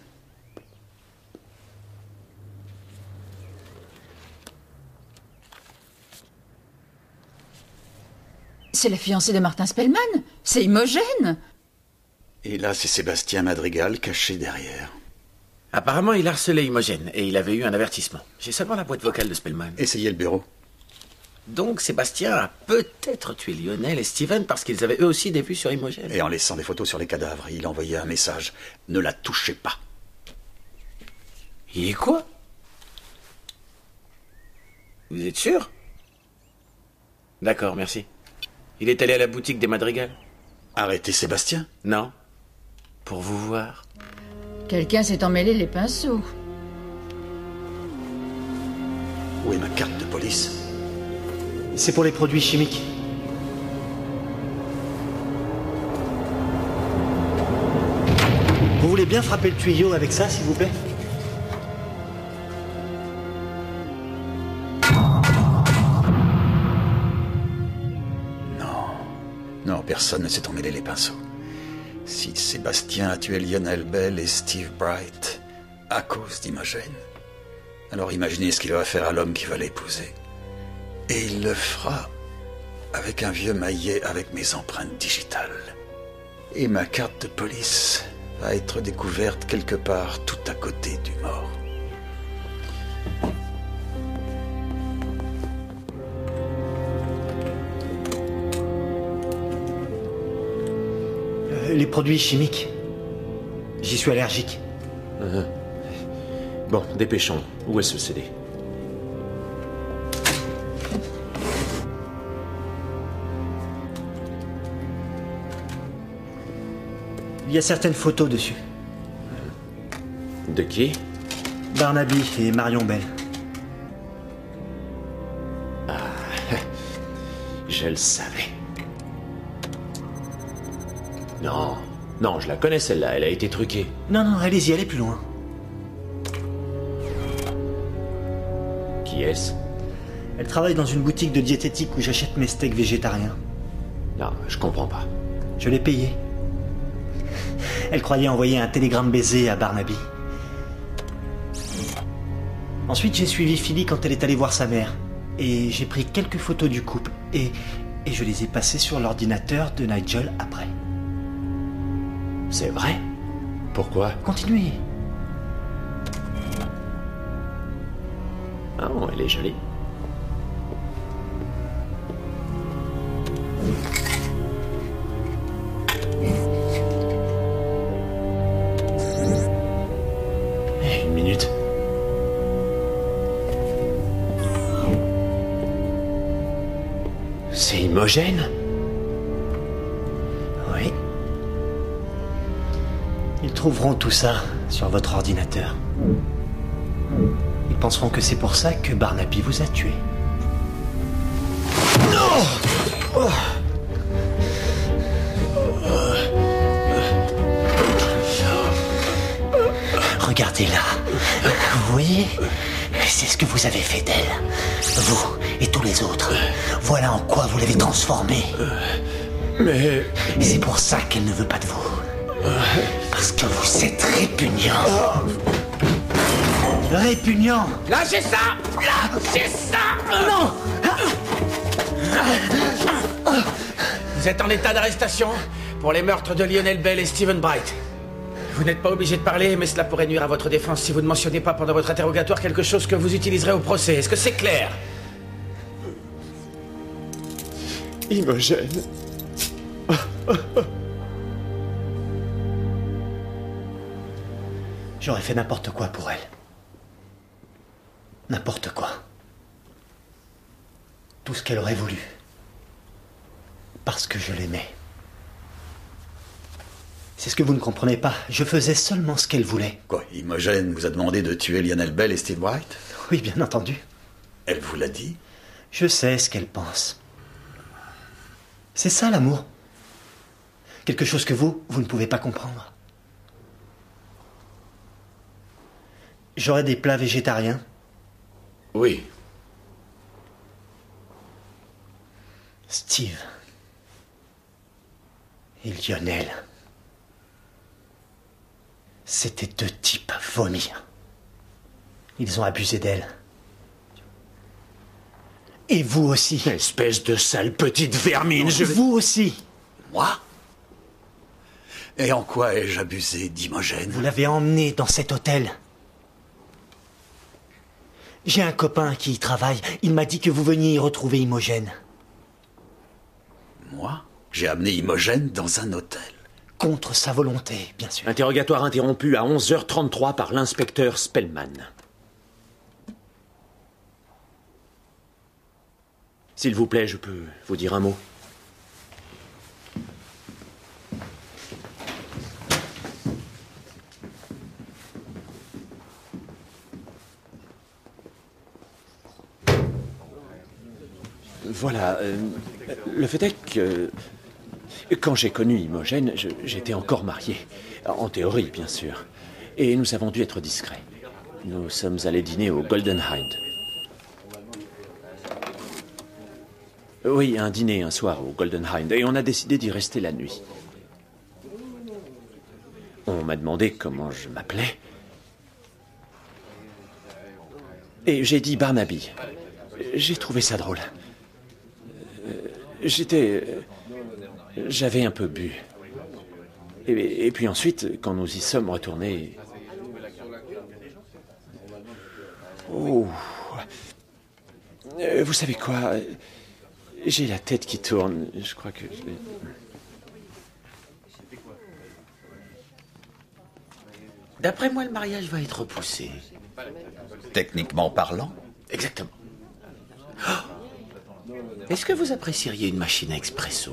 C'est la fiancée de Martin Spellman. C'est Imogène. Et là, c'est Sébastien Madrigal caché derrière. Apparemment, il harcelait Imogène et il avait eu un avertissement. J'ai seulement la boîte vocale de Spellman. Essayez le bureau. Donc Sébastien a peut-être tué Lionel et Steven parce qu'ils avaient eux aussi des vues sur Imogène. Et en laissant des photos sur les cadavres, il envoyait un message. Ne la touchez pas. Il est quoi? Vous êtes sûr? D'accord, merci. Il est allé à la boutique des Madrigal. Arrêtez Sébastien? Non. Pour vous voir. Quelqu'un s'est emmêlé les pinceaux. Où est ma carte de police? C'est pour les produits chimiques. Vous voulez bien frapper le tuyau avec ça, s'il vous plaît? Non, personne ne s'est emmêlé les pinceaux. Si Sébastien a tué Lionel Bell et Steve Bright à cause d'Imogène, alors imaginez ce qu'il va faire à l'homme qui va l'épouser. Et il le fera avec un vieux maillet avec mes empreintes digitales. Et ma carte de police va être découverte quelque part tout à côté du mort. Les produits chimiques. J'y suis allergique. Bon, dépêchons. Où est ce CD? Il y a certaines photos dessus. De qui? Barnaby et Marion Bell. Je le savais. Non, non, je la connais celle-là, elle a été truquée. Non, non, allez-y, allez plus loin. Qui est-ce? Elle travaille dans une boutique de diététique où j'achète mes steaks végétariens. Non, je comprends pas. Je l'ai payée. Elle croyait envoyer un télégramme baiser à Barnaby. Ensuite, j'ai suivi Philly quand elle est allée voir sa mère. Et j'ai pris quelques photos du couple. Et je les ai passées sur l'ordinateur de Nigel après. C'est vrai? Pourquoi? Continuez. Ah, oh, elle est jolie. Une minute. C'est Imogen? Oui. Ils trouveront tout ça sur votre ordinateur. Ils penseront que c'est pour ça que Barnaby vous a tué. Non! Regardez-la. Vous voyez? C'est ce que vous avez fait d'elle. Vous et tous les autres. Voilà en quoi vous l'avez transformée. Mais... C'est pour ça qu'elle ne veut pas de vous. Parce que vous êtes répugnant. Répugnant. Lâchez ça! Lâchez ça! Non! Vous êtes en état d'arrestation pour les meurtres de Lionel Bell et Stephen Bright. Vous n'êtes pas obligé de parler, mais cela pourrait nuire à votre défense si vous ne mentionnez pas pendant votre interrogatoire quelque chose que vous utiliserez au procès. Est-ce que c'est clair? Imogen. J'aurais fait n'importe quoi pour elle. N'importe quoi. Tout ce qu'elle aurait voulu. Parce que je l'aimais. C'est ce que vous ne comprenez pas. Je faisais seulement ce qu'elle voulait. Quoi, Imogen vous a demandé de tuer Lionel Bell et Steve Bright? Oui, bien entendu. Elle vous l'a dit? Je sais ce qu'elle pense. C'est ça l'amour. Quelque chose que vous ne pouvez pas comprendre. J'aurais des plats végétariens. Oui. Steve. Et Lionel. C'étaient deux types à vomir. Ils ont abusé d'elle. Et vous aussi. Espèce de sale petite vermine, Vous aussi. Moi? Et en quoi ai-je abusé d'Imogen? Vous l'avez emmenée dans cet hôtel. J'ai un copain qui y travaille. Il m'a dit que vous veniez y retrouver Imogen. Moi? J'ai amené Imogen dans un hôtel. Contre sa volonté, bien sûr. Interrogatoire interrompu à 11h33 par l'inspecteur Spellman. S'il vous plaît, je peux vous dire un mot? Voilà, le fait est que... Quand j'ai connu Imogen, j'étais encore marié. En théorie, bien sûr. Et nous avons dû être discrets. Nous sommes allés dîner au Golden Hind. Oui, un dîner un soir au Golden Hind. Et on a décidé d'y rester la nuit. On m'a demandé comment je m'appelais. Et j'ai dit Barnaby. J'ai trouvé ça drôle. J'avais un peu bu. Et puis ensuite, quand nous y sommes retournés... Oh. Vous savez quoi? J'ai la tête qui tourne. Je crois que... D'après moi, le mariage va être repoussé. Techniquement parlant? Exactement. Oh! Est-ce que vous apprécieriez une machine à expresso?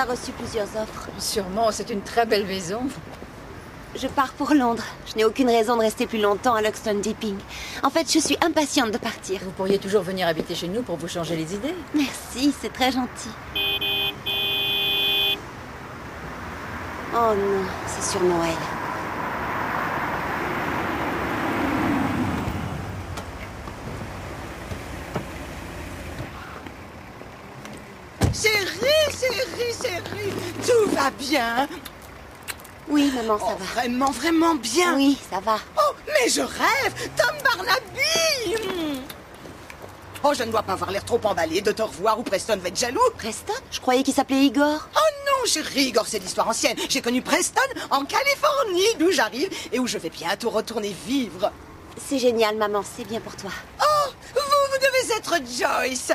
déjà reçu plusieurs offres. Sûrement, c'est une très belle maison. Je pars pour Londres. Je n'ai aucune raison de rester plus longtemps à Loxton Deeping. En fait, je suis impatiente de partir. Vous pourriez toujours venir habiter chez nous pour vous changer les idées. Merci, c'est très gentil. Oh non, c'est sur Noël. Chérie, tout va bien? Oui, maman, ça va. Vraiment, vraiment bien? Oui, ça va. Oh, mais je rêve! Tom Barnaby! Oh, je ne dois pas avoir l'air trop emballé de te revoir ou Preston va être jaloux. Preston? Je croyais qu'il s'appelait Igor. Oh non, chérie, Igor, c'est l'histoire ancienne. J'ai connu Preston en Californie, d'où j'arrive et où je vais bientôt retourner vivre. C'est génial, maman, c'est bien pour toi. Oh, vous devez être Joyce.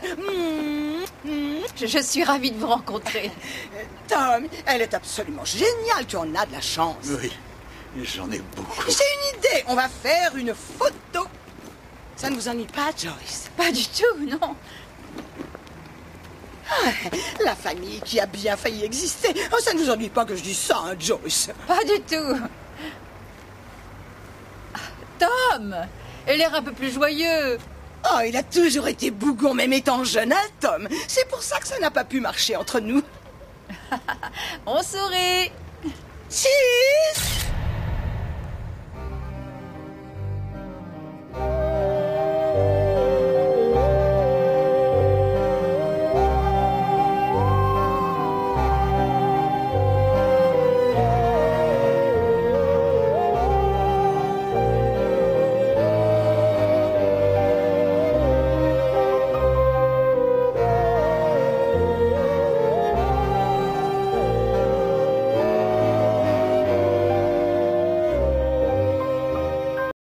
Je suis ravie de vous rencontrer. Tom, elle est absolument géniale. Tu en as de la chance. Oui, j'en ai beaucoup. J'ai une idée. On va faire une photo. Ça ne vous ennuie pas, Joyce? Pas du tout, non. Ah, la famille qui a bien failli exister. Oh, ça ne vous ennuie pas que je dise ça, hein, Joyce? Pas du tout. Tom, il a l'air un peu plus joyeux. Oh, il a toujours été bougon, même étant jeune, hein, Tom? C'est pour ça que ça n'a pas pu marcher entre nous. On sourit. Cheese!